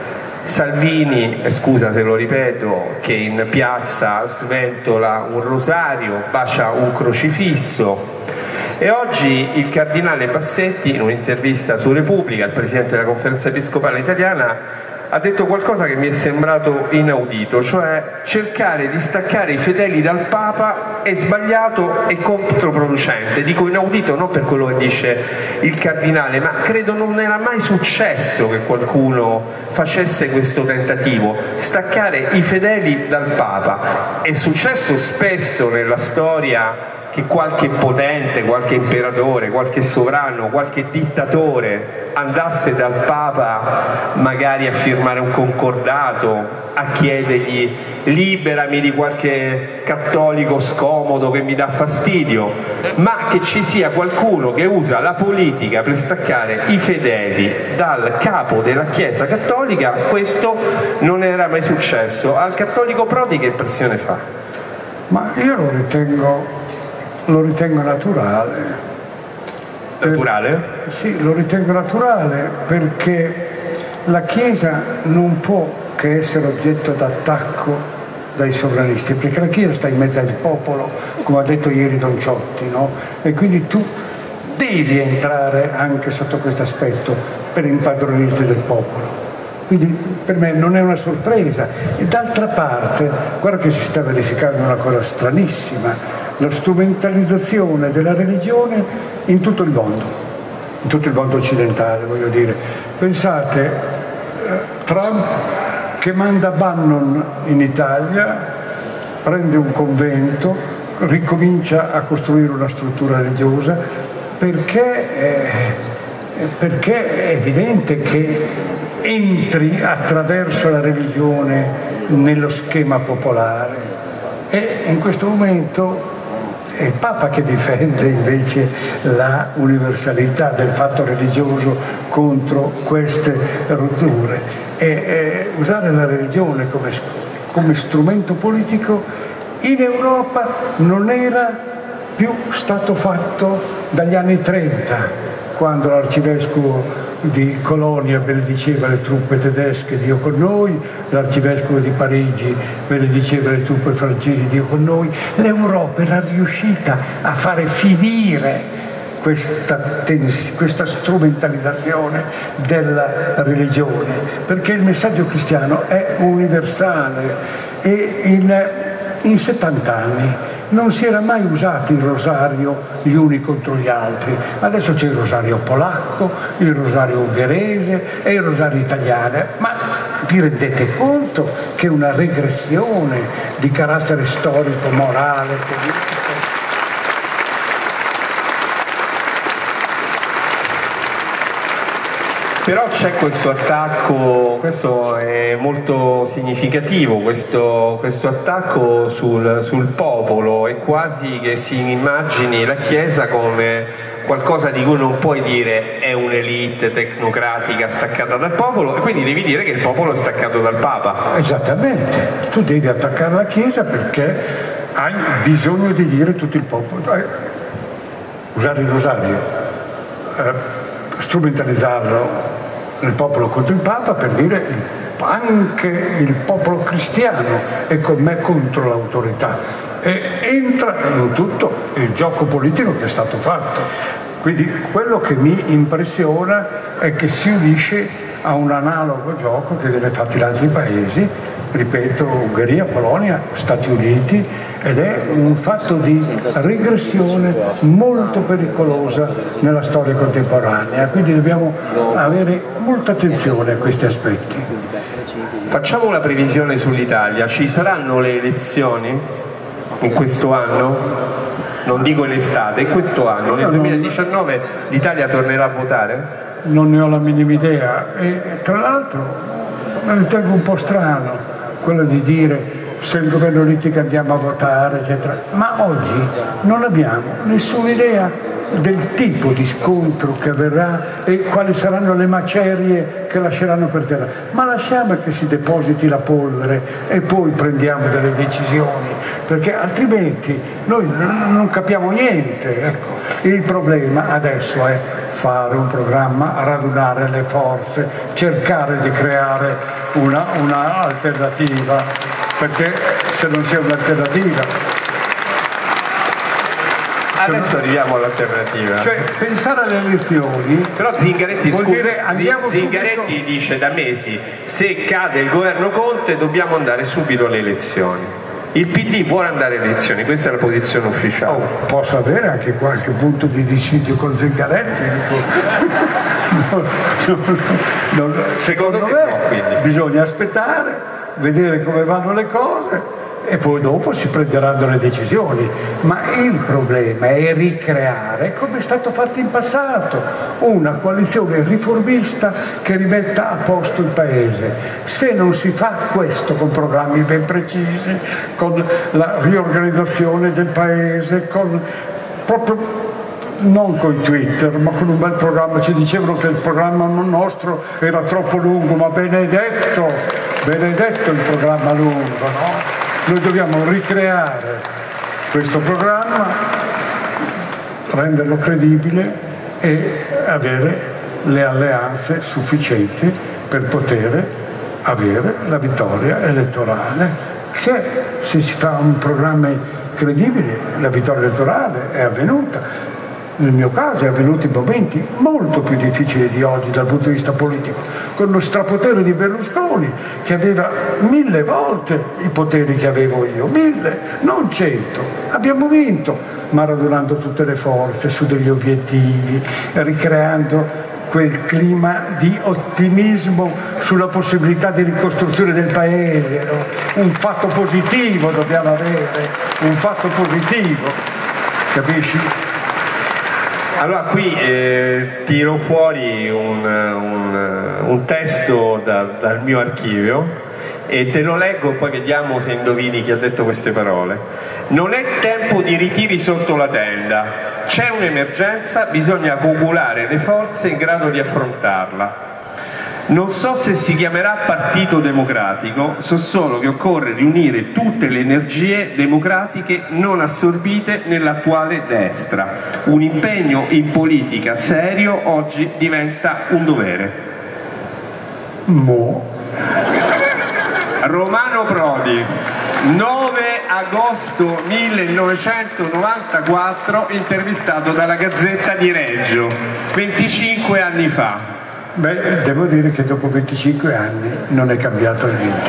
Salvini, scusa se lo ripeto, che in piazza sventola un rosario, bacia un crocifisso, e oggi il cardinale Bassetti, in un'intervista su Repubblica, il presidente della Conferenza Episcopale Italiana, ha detto qualcosa che mi è sembrato inaudito, cioè cercare di staccare i fedeli dal Papa è sbagliato e controproducente. Dico inaudito non per quello che dice il cardinale, ma credo non era mai successo che qualcuno facesse questo tentativo, staccare i fedeli dal Papa. È successo spesso nella storia che qualche potente, qualche imperatore, qualche sovrano, qualche dittatore andasse dal Papa magari a firmare un concordato, a chiedergli liberami di qualche cattolico scomodo che mi dà fastidio, ma che ci sia qualcuno che usa la politica per staccare i fedeli dal capo della Chiesa cattolica, questo non era mai successo. Al cattolico Prodi che impressione fa? Ma io lo ritengo naturale. Naturale? Sì, lo ritengo naturale perché la Chiesa non può che essere oggetto d'attacco dai sovranisti, perché la Chiesa sta in mezzo al popolo, come ha detto ieri Don Ciotti, no? E quindi tu devi entrare anche sotto questo aspetto per impadronirti del popolo. Quindi per me non è una sorpresa. E d'altra parte, guarda che si sta verificando una cosa stranissima: la strumentalizzazione della religione in tutto il mondo occidentale, voglio dire. Pensate, Trump che manda Bannon in Italia, prende un convento, ricomincia a costruire una struttura religiosa, perché è evidente che entri attraverso la religione nello schema popolare, e in questo momento è il Papa che difende invece la universalità del fatto religioso contro queste rotture, e usare la religione come strumento politico in Europa non era più stato fatto dagli anni 30, quando l'arcivescovo di Colonia benediceva le truppe tedesche, Dio con noi, l'arcivescovo di Parigi benediceva le truppe francesi, Dio con noi. L'Europa era riuscita a fare finire questa strumentalizzazione della religione, perché il messaggio cristiano è universale, e in 70 anni non si era mai usato il rosario gli uni contro gli altri. Adesso c'è il rosario polacco, il rosario ungherese e il rosario italiano, ma vi rendete conto che è una regressione di carattere storico, morale, politico? Però c'è questo attacco, questo è molto significativo, questo attacco sul popolo, è quasi che si immagini la Chiesa come qualcosa di cui non puoi dire è un'elite tecnocratica staccata dal popolo, e quindi devi dire che il popolo è staccato dal Papa. Esattamente, tu devi attaccare la Chiesa perché hai bisogno di dire tutto il popolo. usare il rosario, strumentalizzarlo il popolo contro il Papa per dire anche il popolo cristiano è con me contro l'autorità, e entra in tutto il gioco politico che è stato fatto. Quindi quello che mi impressiona è che si unisce a un analogo gioco che viene fatto in altri paesi, ripeto, Ungheria, Polonia, Stati Uniti, ed è un fatto di regressione molto pericolosa nella storia contemporanea, quindi dobbiamo avere molta attenzione a questi aspetti. Facciamo una previsione sull'Italia, ci saranno le elezioni in questo anno? Non dico in estate, in questo anno, nel 2019 l'Italia tornerà a votare? Non ne ho la minima idea, e tra l'altro mi ritengo un po' strano quello di dire se il governo litiga andiamo a votare, eccetera, ma oggi non abbiamo nessuna idea del tipo di scontro che avverrà e quali saranno le macerie che lasceranno per terra, ma lasciamo che si depositi la polvere e poi prendiamo delle decisioni, perché altrimenti noi non capiamo niente. Ecco, il problema adesso è fare un programma, radunare le forze, cercare di creare una alternativa, perché se non c'è un'alternativa... Adesso arriviamo all'alternativa. Cioè, pensare alle elezioni... Però Zingaretti, Zingaretti dice da mesi, se cade il governo Conte dobbiamo andare subito alle elezioni. Il PD vuole andare alle elezioni, questa è la posizione ufficiale. Posso avere anche qualche punto di dissidio con Zingaretti? Secondo me no, bisogna aspettare, vedere come vanno le cose e poi dopo si prenderanno le decisioni, ma il problema è ricreare, come è stato fatto in passato, una coalizione riformista che rimetta a posto il Paese. Se non si fa questo con programmi ben precisi, con la riorganizzazione del Paese, non con i Twitter, ma con un bel programma. Ci dicevano che il programma nostro era troppo lungo, ma benedetto il programma lungo, no? Noi dobbiamo ricreare questo programma, renderlo credibile e avere le alleanze sufficienti per poter avere la vittoria elettorale, che se si fa un programma credibile la vittoria elettorale è avvenuta. Nel mio caso è avvenuto in momenti molto più difficili di oggi dal punto di vista politico, con lo strapotere di Berlusconi che aveva 1000 volte i poteri che avevo io, 1000, non 100. Abbiamo vinto, ma radunando tutte le forze su degli obiettivi, ricreando quel clima di ottimismo sulla possibilità di ricostruzione del Paese, no? Un fatto positivo dobbiamo avere, un fatto positivo, capisci? Allora qui tiro fuori un testo dal mio archivio e te lo leggo, poi vediamo se indovini chi ha detto queste parole. Non è tempo di ritiri sotto la tenda, c'è un'emergenza, bisogna coagulare le forze in grado di affrontarla. Non so se si chiamerà Partito Democratico, so solo che occorre riunire tutte le energie democratiche non assorbite nell'attuale destra. Un impegno in politica serio oggi diventa un dovere. Romano Prodi, 9 agosto 1994, intervistato dalla Gazzetta di Reggio, 25 anni fa. Beh, devo dire che dopo 25 anni non è cambiato niente.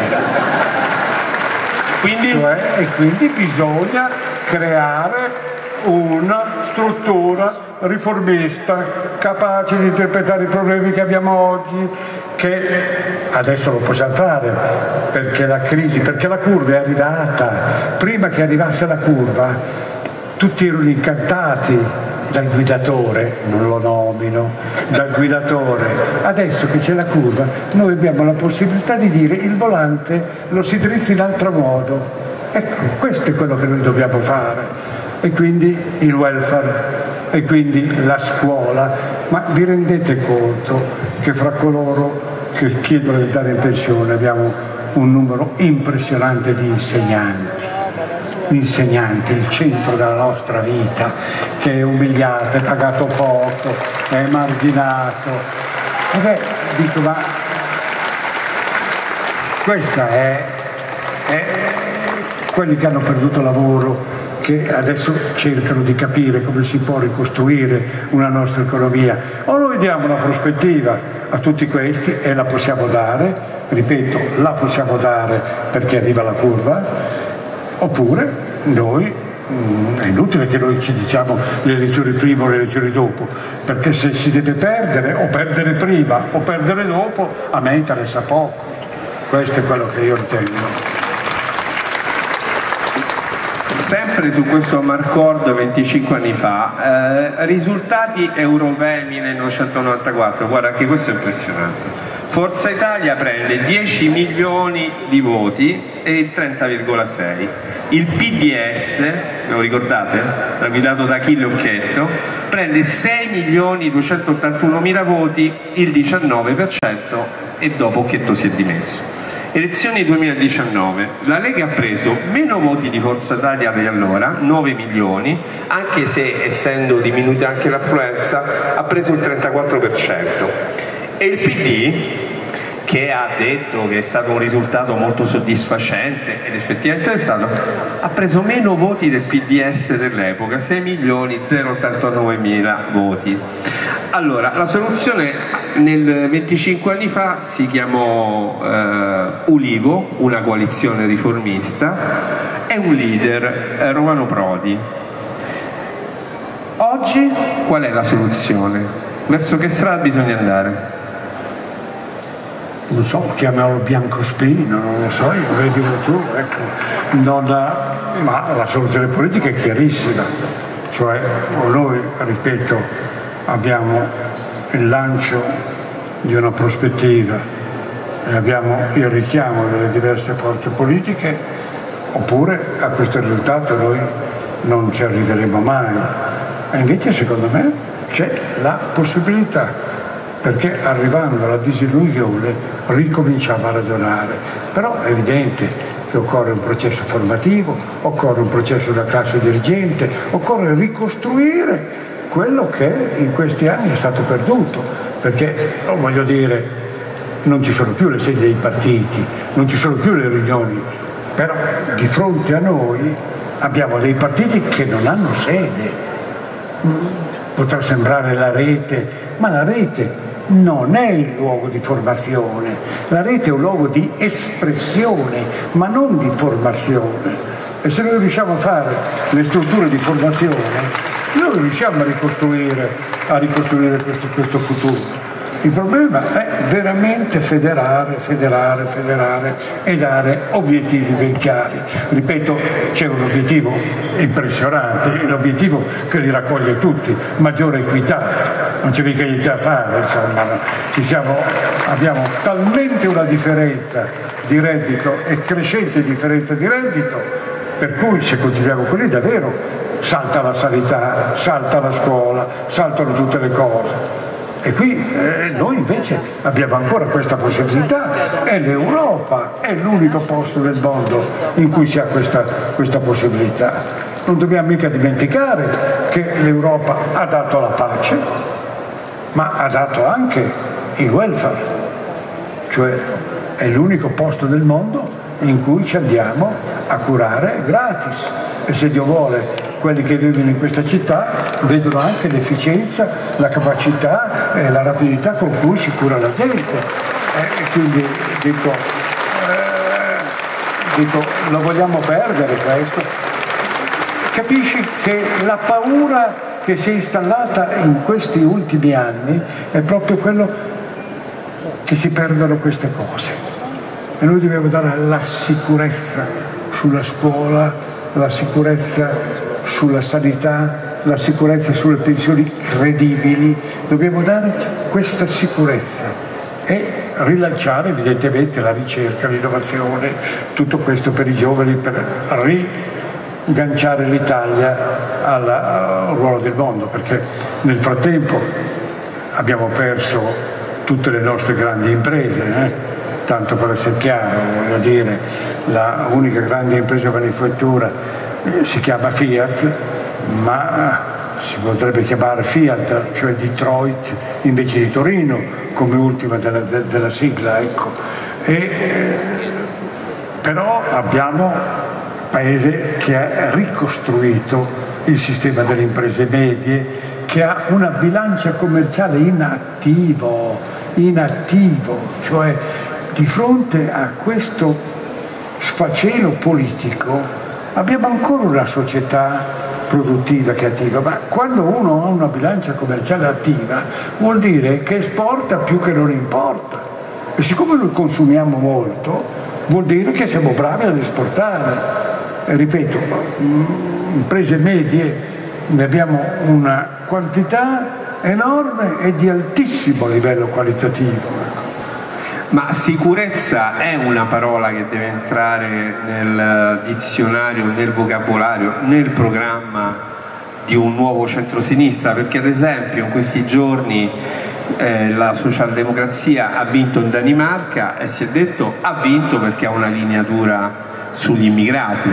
E quindi bisogna creare una struttura riformista capace di interpretare i problemi che abbiamo oggi, che adesso lo possiamo fare perché la crisi, perché la curva è arrivata. Prima che arrivasse la curva tutti erano incantati dal guidatore, non lo nomino, dal guidatore. Adesso che c'è la curva noi abbiamo la possibilità di dire il volante lo si drizzi in altro modo. Ecco, questo è quello che noi dobbiamo fare. E quindi il welfare, e quindi la scuola. Ma vi rendete conto che fra coloro che chiedono di andare in pensione abbiamo un numero impressionante di insegnanti, il centro della nostra vita, che è umiliato, è pagato poco, è emarginato. E beh, dico, ma questa è quelli che hanno perduto lavoro, che adesso cercano di capire come si può ricostruire una nostra economia. O noi diamo una prospettiva a tutti questi e la possiamo dare, ripeto, la possiamo dare perché arriva la curva, oppure noi, è inutile che noi ci diciamo le elezioni prima o le elezioni dopo, perché se si deve perdere, o perdere prima o perdere dopo, a me interessa poco. Questo è quello che io ritengo. Sempre su questo Marcord 25 anni fa, risultati europei 1994, guarda che questo è impressionante. Forza Italia prende 10 milioni di voti e il 30,6. Il PDS, lo ricordate? Guidato da Achille Occhetto, prende 6 milioni 281 mila voti, il 19%, e dopo Occhetto si è dimesso. Elezioni 2019, la Lega ha preso meno voti di Forza Italia di allora, 9 milioni, anche se essendo diminuita anche l'affluenza ha preso il 34%. E il PD, che ha detto che è stato un risultato molto soddisfacente, ed effettivamente è stato, ha preso meno voti del PDS dell'epoca, 6 milioni 089 mila voti. Allora, la soluzione nel 25 anni fa si chiamò Ulivo, una coalizione riformista, e un leader, Romano Prodi. Oggi qual è la soluzione? Verso che strada bisogna andare? Non so, chiamarlo biancospino, non lo so, io vedi tu, ecco. Ma la soluzione politica è chiarissima, cioè o noi, ripeto, abbiamo il lancio di una prospettiva e abbiamo il richiamo delle diverse forze politiche, oppure a questo risultato noi non ci arriveremo mai. E invece secondo me c'è la possibilità, perché arrivando alla disillusione ricominciamo a ragionare. Però è evidente che occorre un processo formativo, occorre un processo da classe dirigente, occorre ricostruire quello che in questi anni è stato perduto, perché voglio dire, non ci sono più le sedi dei partiti, non ci sono più le riunioni, però di fronte a noi abbiamo dei partiti che non hanno sede. Potrà sembrare la rete, ma la rete non è il luogo di formazione, la rete è un luogo di espressione, ma non di formazione. E se noi riusciamo a fare le strutture di formazione, noi riusciamo a ricostruire questo futuro. Il problema è veramente federare e dare obiettivi ben chiari. Ripeto, c'è un obiettivo impressionante, l'obiettivo che li raccoglie tutti, maggiore equità. Non c'è mica niente da fare, insomma, abbiamo talmente una differenza di reddito e crescente differenza di reddito, per cui se continuiamo così davvero salta la sanità, salta la scuola, saltano tutte le cose. E qui noi invece abbiamo ancora questa possibilità e l'Europa è l'unico posto del mondo in cui si ha questa possibilità. Non dobbiamo mica dimenticare che l'Europa ha dato la pace, ma ha dato anche il welfare, cioè è l'unico posto del mondo in cui ci andiamo a curare gratis. E se Dio vuole, quelli che vivono in questa città vedono anche l'efficienza, la capacità e la rapidità con cui si cura la gente. E quindi dico, lo vogliamo perdere questo? Capisci che la paura che si è installata in questi ultimi anni è proprio quello che si perdono queste cose. E noi dobbiamo dare la sicurezza sulla scuola, la sicurezza sulla sanità, la sicurezza sulle pensioni credibili. Dobbiamo dare questa sicurezza e rilanciare evidentemente la ricerca, l'innovazione, tutto questo per i giovani, per riganciare l'Italia al ruolo del mondo, perché nel frattempo abbiamo perso tutte le nostre grandi imprese, tanto per essere chiaro, voglio dire, la unica grande impresa manifattura si chiama Fiat, ma si potrebbe chiamare Fiat, cioè Detroit invece di Torino, come ultima della sigla, ecco. Però abbiamo un paese che ha ricostruito il sistema delle imprese medie, che ha una bilancia commerciale inattivo, cioè di fronte a questo sfacelo politico abbiamo ancora una società produttiva che è attiva, ma quando uno ha una bilancia commerciale attiva vuol dire che esporta più che non importa, e siccome noi consumiamo molto vuol dire che siamo bravi ad esportare. E ripeto, imprese medie ne abbiamo una quantità enorme e di altissimo livello qualitativo. Ma sicurezza è una parola che deve entrare nel dizionario, nel vocabolario, nel programma di un nuovo centrosinistra, perché ad esempio in questi giorni la socialdemocrazia ha vinto in Danimarca e si è detto ha vinto perché ha una linea dura sugli immigrati.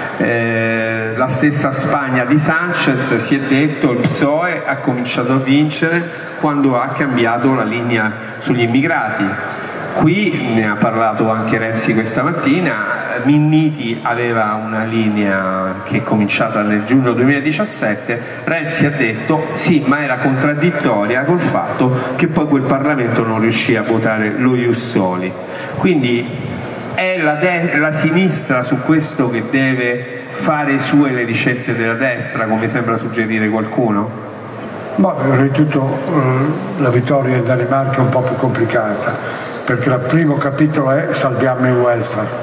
La stessa Spagna di Sanchez, si è detto, il PSOE ha cominciato a vincere quando ha cambiato la linea sugli immigrati. Qui ne ha parlato anche Renzi questa mattina, Minniti aveva una linea che è cominciata nel giugno 2017, Renzi ha detto sì, ma era contraddittoria col fatto che poi quel Parlamento non riuscì a votare lo ius soli. Quindi è la sinistra su questo che deve fare sue le ricette della destra, come sembra suggerire qualcuno? Ma prima di tutto la vittoria in Danimarca è un po' più complicata, perché il primo capitolo è salviamo il welfare.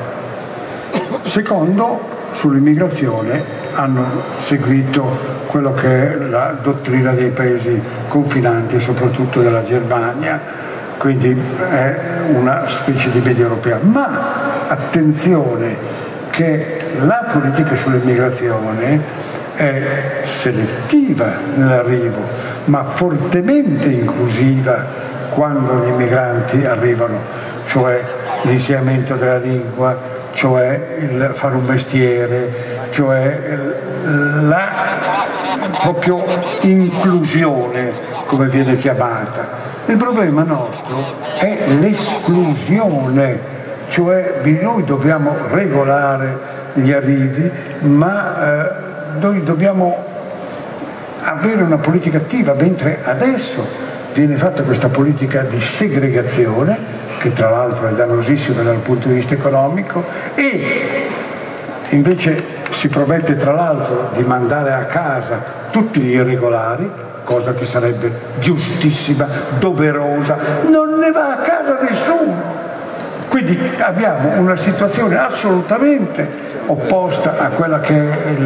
Secondo, sull'immigrazione hanno seguito quello che è la dottrina dei paesi confinanti, soprattutto della Germania, quindi è una specie di media europea. Ma attenzione che la politica sull'immigrazione è selettiva nell'arrivo, ma fortemente inclusiva quando gli immigranti arrivano, cioè l'insegnamento della lingua, cioè il fare un mestiere, cioè la proprio inclusione, come viene chiamata. Il problema nostro è l'esclusione, cioè noi dobbiamo regolare gli arrivi, ma noi dobbiamo avere una politica attiva, mentre adesso viene fatta questa politica di segregazione, che tra l'altro è dannosissima dal punto di vista economico, e invece si promette tra l'altro di mandare a casa tutti gli irregolari, cosa che sarebbe giustissima, doverosa, non ne va a casa nessuno. Quindi abbiamo una situazione assolutamente opposta a quella che è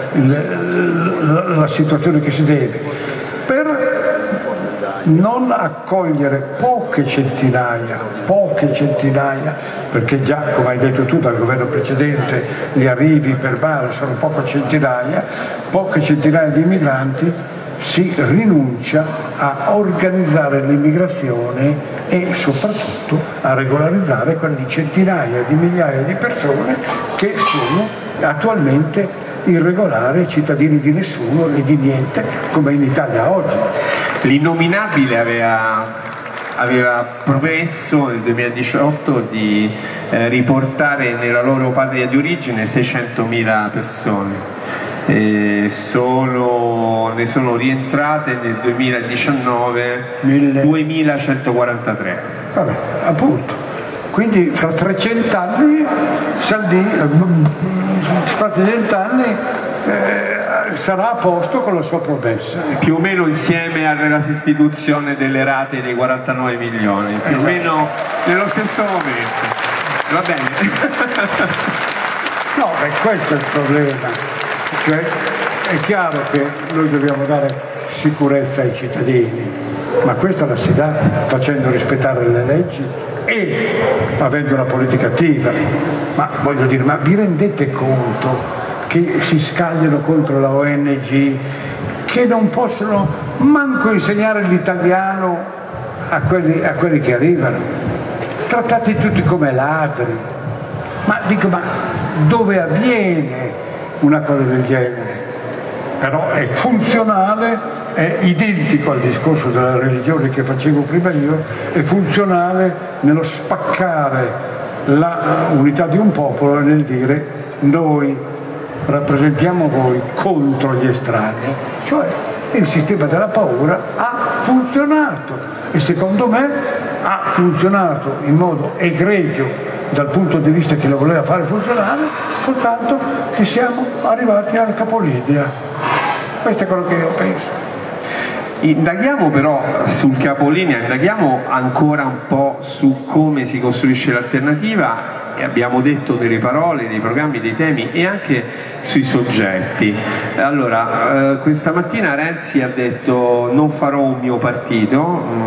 la situazione che si deve. Per non accogliere poche centinaia, perché già, come hai detto tu, dal governo precedente gli arrivi per mare sono poche centinaia di migranti, si rinuncia a organizzare l'immigrazione e soprattutto a regolarizzare quelle di centinaia di migliaia di persone che sono attualmente irregolari, cittadini di nessuno e di niente, come in Italia oggi. L'innominabile aveva promesso nel 2018 di riportare nella loro patria di origine 600.000 persone. Ne sono rientrate nel 2019 2.143. Vabbè, appunto. Quindi fra 300 anni sarà a posto con la sua promessa. Più o meno insieme alla restituzione delle rate dei 49 milioni, più o meno nello stesso momento. Va bene? No, questo è il problema. Cioè, è chiaro che noi dobbiamo dare sicurezza ai cittadini, ma questa la si dà facendo rispettare le leggi e avendo una politica attiva. Ma voglio dire, ma vi rendete conto che si scagliano contro la ONG, che non possono manco insegnare l'italiano a quelli che arrivano, trattati tutti come ladri? Ma dico, ma dove avviene una cosa del genere? però è funzionale, è identico al discorso della religione che facevo prima io, è funzionale nello spaccare la unità di un popolo e nel dire noi rappresentiamo voi contro gli estranei, cioè il sistema della paura ha funzionato e secondo me ha funzionato in modo egregio dal punto di vista che lo voleva fare funzionare, soltanto che siamo arrivati al capolinea. Questo è quello che io penso. Indaghiamo però sul capolinea, indaghiamo ancora un po' su come si costruisce l'alternativa, e abbiamo detto delle parole, dei programmi, dei temi e anche sui soggetti. Allora, questa mattina Renzi ha detto non farò un mio partito,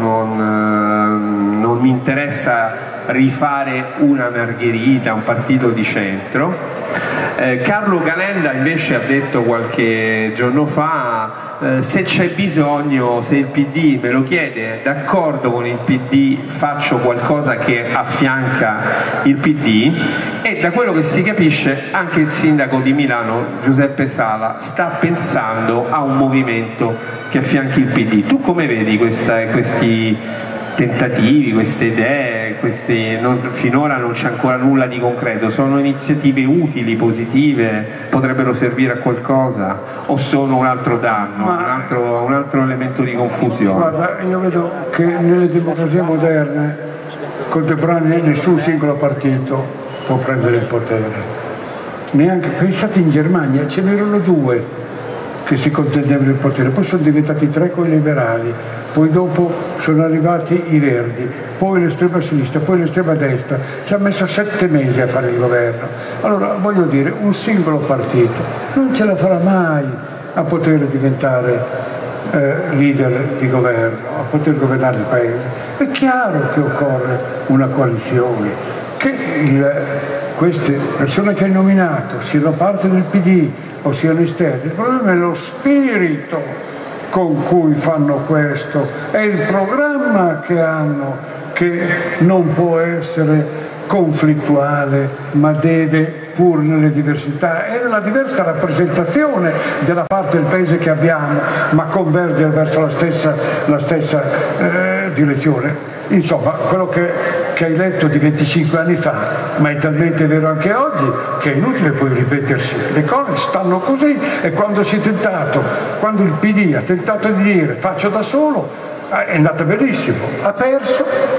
non mi interessa rifare una Margherita, un partito di centro. Carlo Calenda invece ha detto qualche giorno fa se c'è bisogno, se il PD me lo chiede, d'accordo con il PD, faccio qualcosa che affianca il PD, e da quello che si capisce anche il sindaco di Milano Giuseppe Sala sta pensando a un movimento che affianchi il PD. Tu come vedi questi tentativi, queste idee? Finora non c'è ancora nulla di concreto, sono iniziative utili, positive, potrebbero servire a qualcosa o sono un altro danno, un altro elemento di confusione? Guarda, io vedo che nelle democrazie moderne, contemporanee, nessun singolo partito può prendere il potere. Neanche, pensate in Germania, ce n'erano 2 che si contendevano il potere, poi sono diventati 3 con i liberali, poi dopo sono arrivati i Verdi, poi l'estrema sinistra, poi l'estrema destra, ci ha messo 7 mesi a fare il governo. Allora voglio dire, un singolo partito non ce la farà mai a poter diventare leader di governo, a poter governare il paese. È chiaro che occorre una coalizione, che queste persone che hai nominato siano parte del PD o siano esterne, il problema è lo spirito con cui fanno questo, è il programma che hanno, che non può essere conflittuale, ma deve, pur nelle diversità e nella diversa rappresentazione della parte del paese che abbiamo, ma convergere verso la stessa direzione. Insomma, quello che hai letto di 25 anni fa, ma è talmente vero anche oggi che è inutile poi ripetersi. Le cose stanno così, e quando il PD ha tentato di dire faccio da solo, è andata benissimo, ha perso.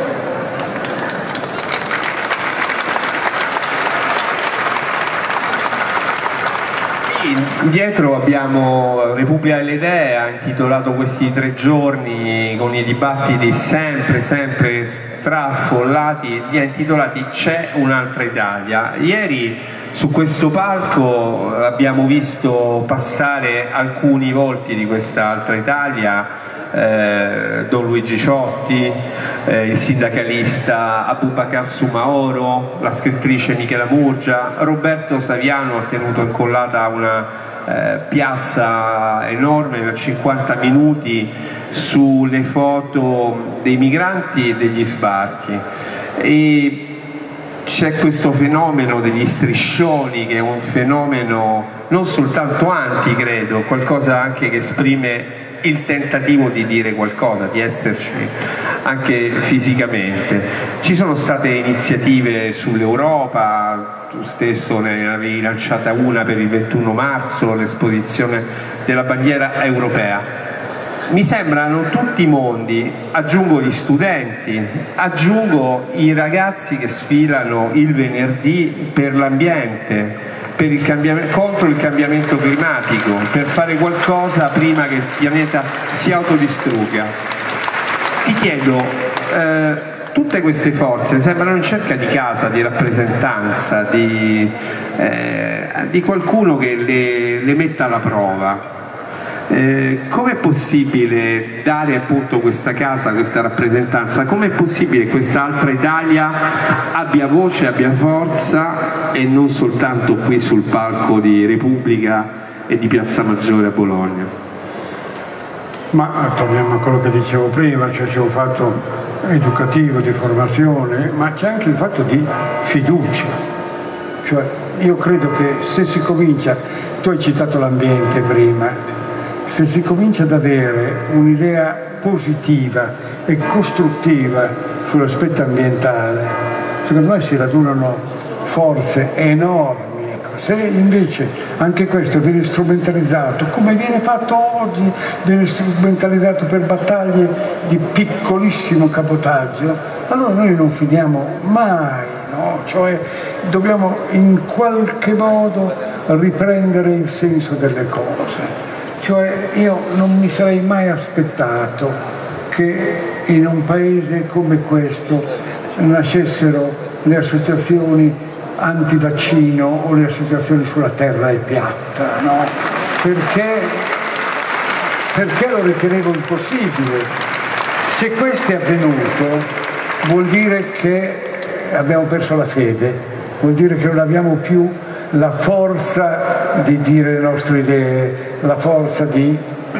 Dietro abbiamo Repubblica delle Idee, ha intitolato questi 3 giorni con i dibattiti sempre straffollati, li ha intitolati C'è un'altra Italia. Ieri su questo palco abbiamo visto passare alcuni volti di questa altra Italia, Don Luigi Ciotti, il sindacalista Abubakar Soumahoro, la scrittrice Michela Murgia. Roberto Saviano ha tenuto incollata una piazza enorme per 50 minuti sulle foto dei migranti e degli sbarchi, e c'è questo fenomeno degli striscioni che è un fenomeno non soltanto anti, credo, qualcosa anche che esprime il tentativo di dire qualcosa, di esserci anche fisicamente. Ci sono state iniziative sull'Europa, tu stesso ne avevi lanciata una per il 21 marzo, l'esposizione della bandiera europea. Mi sembrano tutti i mondi, aggiungo gli studenti, aggiungo i ragazzi che sfilano il venerdì per l'ambiente, contro il cambiamento climatico, per fare qualcosa prima che il pianeta si autodistrugga. Ti chiedo, tutte queste forze sembrano in cerca di casa, di rappresentanza, di qualcuno che le metta alla prova. Com'è possibile dare appunto questa casa, questa rappresentanza? Com'è possibile che questa altra Italia abbia voce, abbia forza, e non soltanto qui sul palco di Repubblica e di Piazza Maggiore a Bologna? Ma torniamo a quello che dicevo prima, cioè c'è un fatto educativo, di formazione, ma c'è anche il fatto di fiducia. Cioè io credo che se si comincia, tu hai citato l'ambiente prima, se si comincia ad avere un'idea positiva e costruttiva sull'aspetto ambientale, secondo me si radunano forze enormi. Se invece anche questo viene strumentalizzato, come viene fatto oggi, viene strumentalizzato per battaglie di piccolissimo cabotaggio, allora noi non finiamo mai, no? Cioè dobbiamo in qualche modo riprendere il senso delle cose. Cioè io non mi sarei mai aspettato che in un paese come questo nascessero le associazioni antivaccino o le associazioni sulla terra è piatta, no? Perché lo ritenevo impossibile. Se questo è avvenuto vuol dire che abbiamo perso la fede, vuol dire che non abbiamo più la forza di dire le nostre idee, la forza di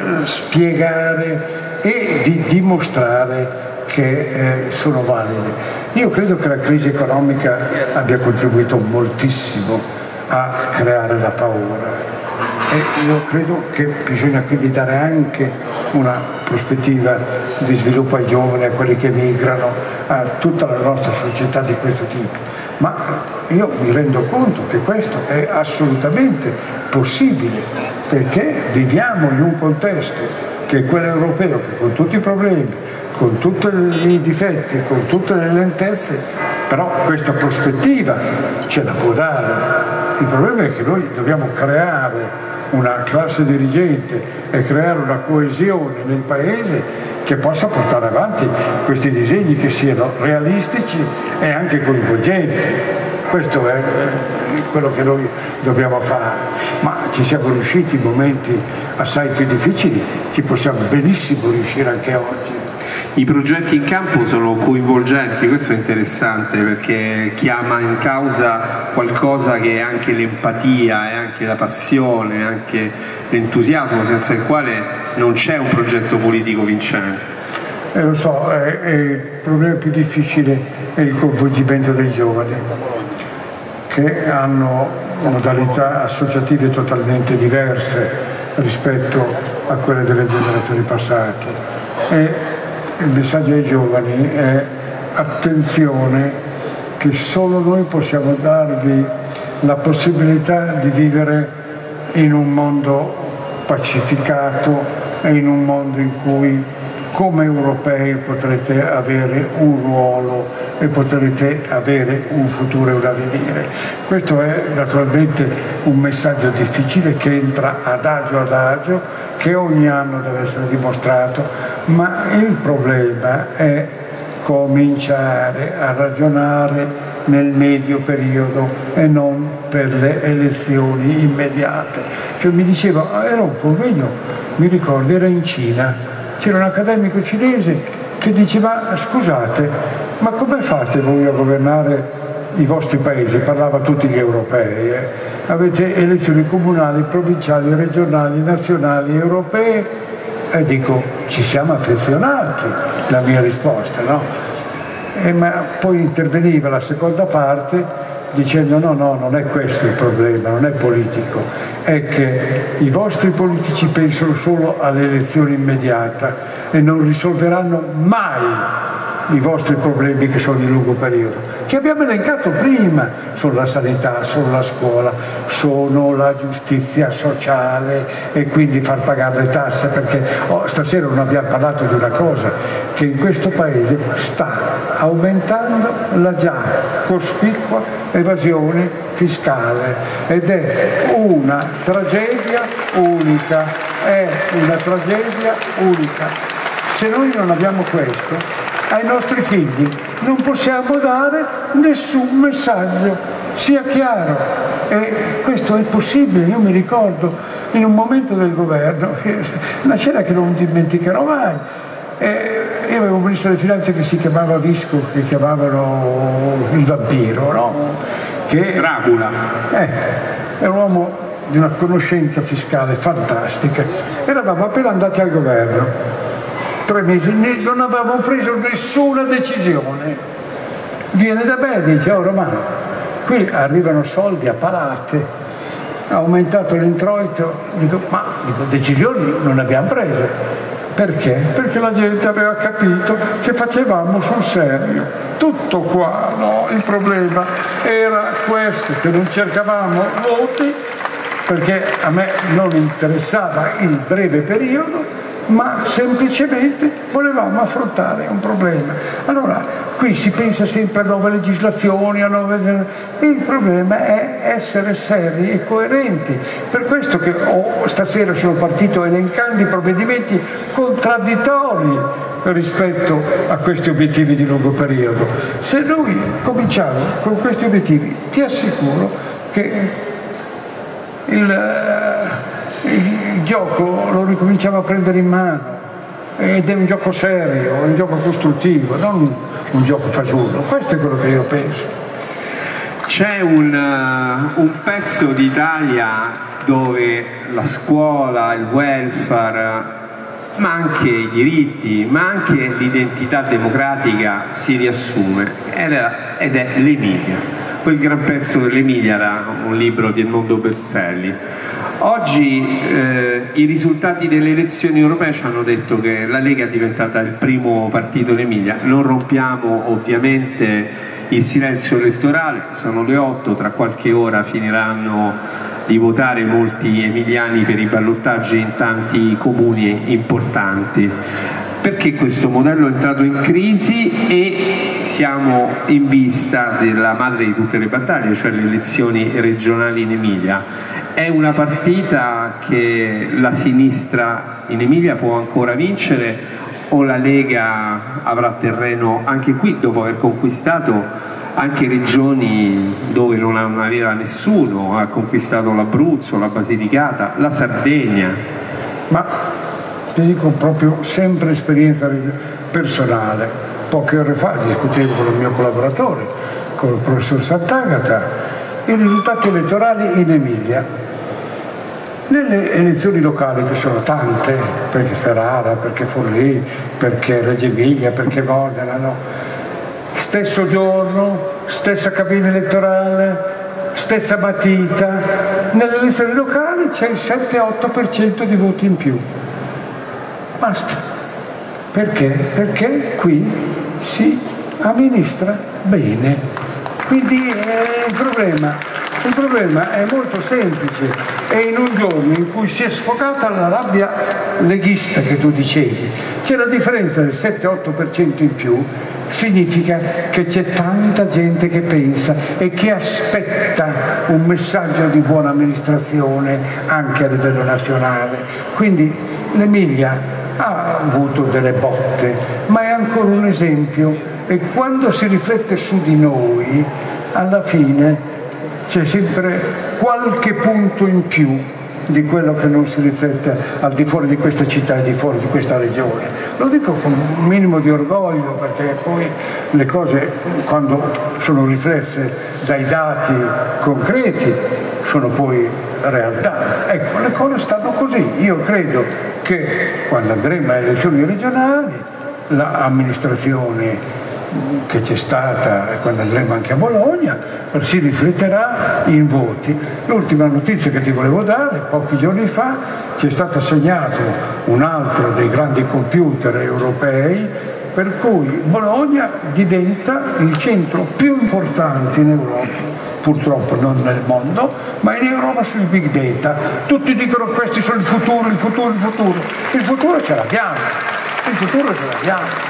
spiegare e di dimostrare che sono valide. Io credo che la crisi economica abbia contribuito moltissimo a creare la paura e io credo che bisogna quindi dare anche una prospettiva di sviluppo ai giovani, a quelli che migrano, a tutta la nostra società di questo tipo. Ma io mi rendo conto che questo è assolutamente possibile perché viviamo in un contesto che è quello europeo, che con tutti i problemi, con tutti i difetti, con tutte le lentezze, però questa prospettiva ce la può dare. Il problema è che noi dobbiamo creare una classe dirigente e creare una coesione nel Paese che possa portare avanti questi disegni, che siano realistici e anche coinvolgenti. Questo è quello che noi dobbiamo fare, ma ci siamo riusciti in momenti assai più difficili, ci possiamo benissimo riuscire anche oggi. I progetti in campo sono coinvolgenti, questo è interessante perché chiama in causa qualcosa che è anche l'empatia, è anche la passione, è anche l'entusiasmo, senza il quale non c'è un progetto politico vincente. Lo so, il problema più difficile è il coinvolgimento dei giovani, che hanno modalità associative totalmente diverse rispetto a quelle delle generazioni passate. Il messaggio ai giovani è: attenzione, che solo noi possiamo darvi la possibilità di vivere in un mondo pacificato e in un mondo in cui come europei potrete avere un ruolo e potrete avere un futuro e un avvenire. Questo è naturalmente un messaggio difficile che entra adagio, che ogni anno deve essere dimostrato, ma il problema è cominciare a ragionare nel medio periodo e non per le elezioni immediate. Cioè, mi diceva, era un convegno, mi ricordo, era in Cina, c'era un accademico cinese che diceva: scusate, ma come fate voi a governare i vostri paesi? Parlava a tutti gli europei, avete elezioni comunali, provinciali, regionali, nazionali, europee, e dico: ci siamo affezionati, la mia risposta, no? Ma poi interveniva la seconda parte dicendo: no, non è questo il problema, non è politico, è che i vostri politici pensano solo all'elezione immediata e non risolveranno mai i vostri problemi che sono di lungo periodo, che abbiamo elencato prima: sono la sanità, sono la scuola, sono la giustizia sociale e quindi far pagare le tasse, perché stasera non abbiamo parlato di una cosa, che in questo paese sta aumentando la già cospicua evasione fiscale ed è una tragedia unica, Se noi non abbiamo questo, ai nostri figli non possiamo dare nessun messaggio, sia chiaro, e questo è possibile. Io mi ricordo in un momento del governo, una scena che non dimenticherò mai, io avevo un ministro delle finanze che si chiamava Visco, che chiamavano il vampiro, no? Che Dracula. Era un uomo di una conoscenza fiscale fantastica. Eravamo appena andati al governo, 3 mesi, non avevamo preso nessuna decisione. Viene da me e dice: oh Romano, qui arrivano soldi a palate ha aumentato l'introito, dico decisioni non ne abbiamo prese. Perché? Perché la gente aveva capito che facevamo sul serio. Tutto qua, no? Il problema era questo, che non cercavamo voti, perché a me non interessava il breve periodo, ma semplicemente volevamo affrontare un problema. Allora, qui si pensa sempre a nuove legislazioni, il problema è essere seri e coerenti. Per questo che stasera sono partito elencando i provvedimenti contraddittori rispetto a questi obiettivi di lungo periodo. Se noi cominciamo con questi obiettivi, ti assicuro che il gioco lo ricominciamo a prendere in mano, ed è un gioco serio, è un gioco costruttivo, non un gioco fagiolo. Questo è quello che io penso. C'è un pezzo d'Italia dove la scuola, il welfare, ma anche i diritti, ma anche l'identità democratica si riassume, ed è l'Emilia. Quel gran pezzo dell'Emilia era un libro di Edmondo Berselli. Oggi i risultati delle elezioni europee ci hanno detto che la Lega è diventata il primo partito in Emilia. Non rompiamo ovviamente il silenzio elettorale, sono le 8, tra qualche ora finiranno di votare molti emiliani per i ballottaggi in tanti comuni importanti. Perché questo modello è entrato in crisi e siamo in vista della madre di tutte le battaglie, cioè le elezioni regionali in Emilia. È una partita che la sinistra in Emilia può ancora vincere, o la Lega avrà terreno anche qui dopo aver conquistato anche regioni dove non aveva nessuno, ha conquistato l'Abruzzo, la Basilicata, la Sardegna? Ma ti dico proprio sempre esperienza personale. Poche ore fa discutevo con il mio collaboratore, con il professor Sant'Agata, i risultati elettorali in Emilia. Nelle elezioni locali, che sono tante, perché Ferrara, perché Forlì, perché Reggio Emilia, perché Modena, no? Stesso giorno, stessa cabina elettorale, stessa matita, nelle elezioni locali c'è il 7-8% di voti in più. Basta. Perché? Perché qui si amministra bene. Quindi il problema è molto semplice, e in un giorno in cui si è sfogata la rabbia leghista che tu dicevi, c'è la differenza del 7-8% in più, significa che c'è tanta gente che pensa e che aspetta un messaggio di buona amministrazione anche a livello nazionale. Quindi l'Emilia ha avuto delle botte, ma è ancora un esempio, e quando si riflette su di noi, alla fine c'è sempre qualche punto in più di quello che non si riflette al di fuori di questa città, al di fuori di questa regione. Lo dico con un minimo di orgoglio, perché poi le cose, quando sono riflesse dai dati concreti, sono poi realtà. Ecco, le cose stanno così. Io credo che quando andremo alle elezioni regionali, l'amministrazione che c'è stata, e quando andremo anche a Bologna, si rifletterà in voti. L'ultima notizia che ti volevo dare: pochi giorni fa ci è stato assegnato un altro dei grandi computer europei, per cui Bologna diventa il centro più importante in Europa, purtroppo non nel mondo, ma in Europa sui big data. Tutti dicono questi sono il futuro, il futuro, il futuro. Il futuro ce l'abbiamo, il futuro ce l'abbiamo.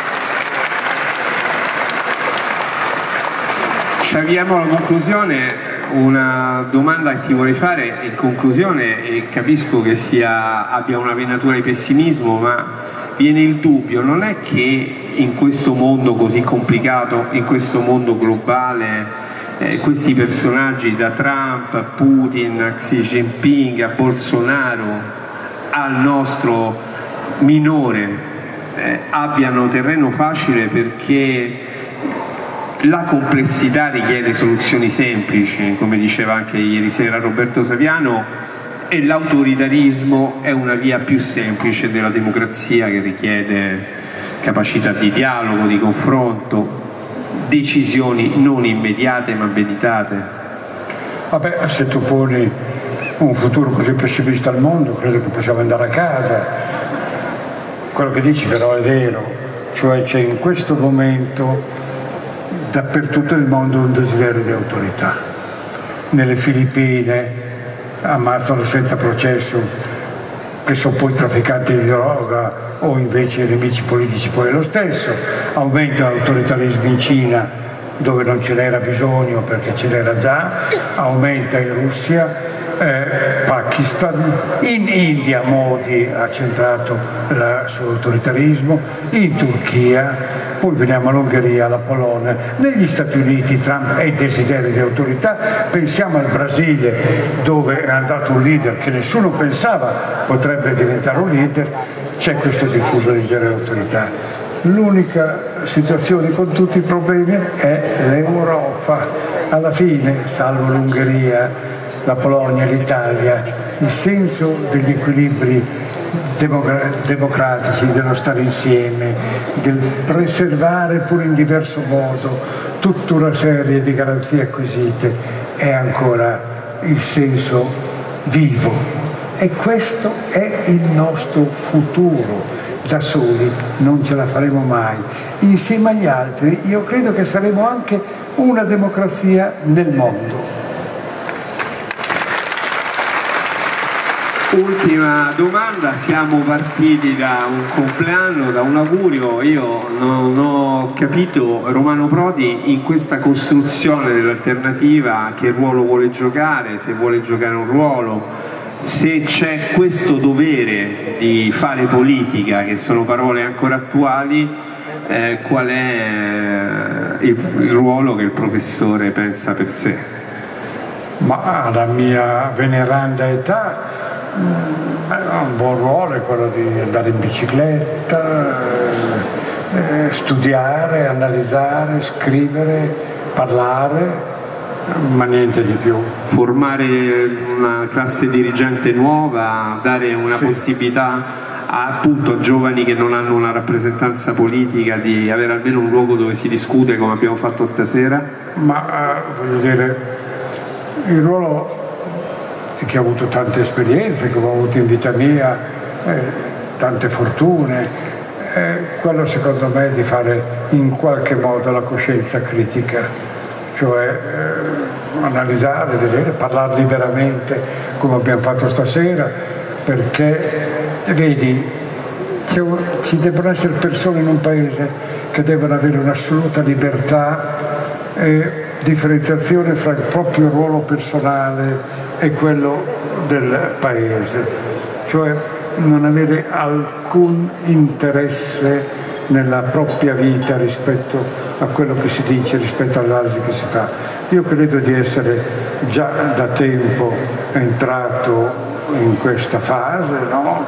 Ci avviamo alla conclusione. Una domanda che ti vorrei fare in conclusione, e capisco che abbia una venatura di pessimismo, ma viene il dubbio: non è che in questo mondo così complicato, in questo mondo globale, questi personaggi, da Trump a Putin a Xi Jinping a Bolsonaro al nostro minore, abbiano terreno facile, perché la complessità richiede soluzioni semplici, come diceva anche ieri sera Roberto Saviano, e l'autoritarismo è una via più semplice della democrazia, che richiede capacità di dialogo, di confronto, decisioni non immediate ma meditate. Vabbè, se tu poni un futuro così pessimista al mondo, credo che possiamo andare a casa. Quello che dici però è vero, cioè c'è in questo momento dappertutto nel mondo un desiderio di autorità. Nelle Filippine ammazzano senza processo, che sono poi trafficanti di droga o invece i nemici politici poi è lo stesso. Aumenta l'autoritarismo in Cina dove non ce n'era bisogno perché ce n'era già, aumenta in Russia, Pakistan, in India Modi ha centrato il suo autoritarismo, in Turchia, poi veniamo all'Ungheria, alla Polonia, negli Stati Uniti Trump è desiderio di autorità, pensiamo al Brasile dove è andato un leader che nessuno pensava potrebbe diventare un leader, c'è questo diffuso desiderio di autorità. L'unica situazione con tutti i problemi è l'Europa, alla fine, salvo l'Ungheria, la Polonia, l'Italia, il senso degli equilibri democratici, dello stare insieme, del preservare pur in diverso modo tutta una serie di garanzie acquisite è ancora il senso vivo e questo è il nostro futuro. Da soli non ce la faremo mai, insieme agli altri io credo che saremo anche una democrazia nel mondo. Ultima domanda, siamo partiti da un compleanno, da un augurio, io non ho capito Romano Prodi in questa costruzione dell'alternativa che ruolo vuole giocare, se vuole giocare un ruolo, se c'è questo dovere di fare politica, che sono parole ancora attuali, qual è il ruolo che il professore pensa per sé? Ma alla mia veneranda età un buon ruolo è quello di andare in bicicletta, studiare, analizzare, scrivere, parlare, ma niente di più. Formare una classe dirigente nuova, dare una possibilità appunto a giovani che non hanno una rappresentanza politica di avere almeno un luogo dove si discute come abbiamo fatto stasera? Ma voglio dire, il ruolo di chi ha avuto tante esperienze, come ho avuto in vita mia, tante fortune, quello secondo me è di fare in qualche modo la coscienza critica, cioè analizzare, vedere, parlare liberamente come abbiamo fatto stasera, perché vedi, ci devono essere persone in un paese che devono avere un'assoluta libertà e differenziazione fra il proprio ruolo personale e quello del paese, cioè non avere alcun interesse nella propria vita rispetto a quello che si dice, rispetto all'analisi che si fa. Io credo di essere già da tempo entrato in questa fase, no?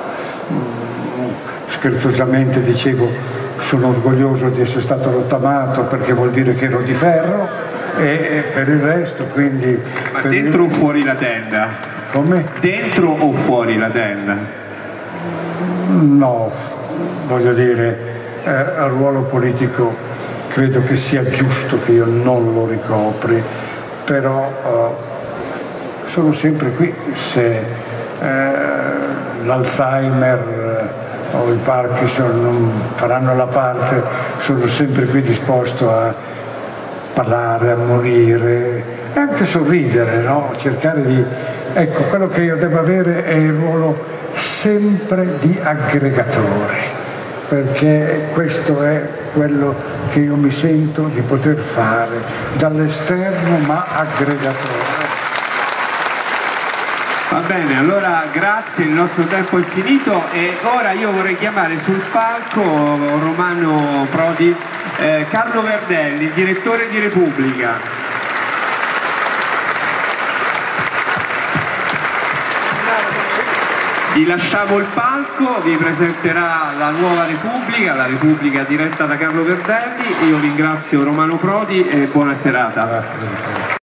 Scherzosamente dicevo sono orgoglioso di essere stato rottamato perché vuol dire che ero di ferro e per il resto quindi... Ma dentro o fuori la tenda? Come? Dentro o fuori la tenda? No, voglio dire, al ruolo politico credo che sia giusto che io non lo ricopri, però sono sempre qui se l'Alzheimer o il Parkinson non faranno la parte, sono sempre qui disposto a parlare, a morire e anche sorridere, no? Cercare di... Ecco, quello che io devo avere è il ruolo sempre di aggregatore, perché questo è quello che io mi sento di poter fare dall'esterno ma aggregatore. Va bene, allora grazie, il nostro tempo è finito e ora io vorrei chiamare sul palco Romano Prodi, Carlo Verdelli, direttore di Repubblica. Vi lasciamo il palco, vi presenterà la nuova Repubblica, la Repubblica diretta da Carlo Verdelli. Io ringrazio Romano Prodi e buona serata.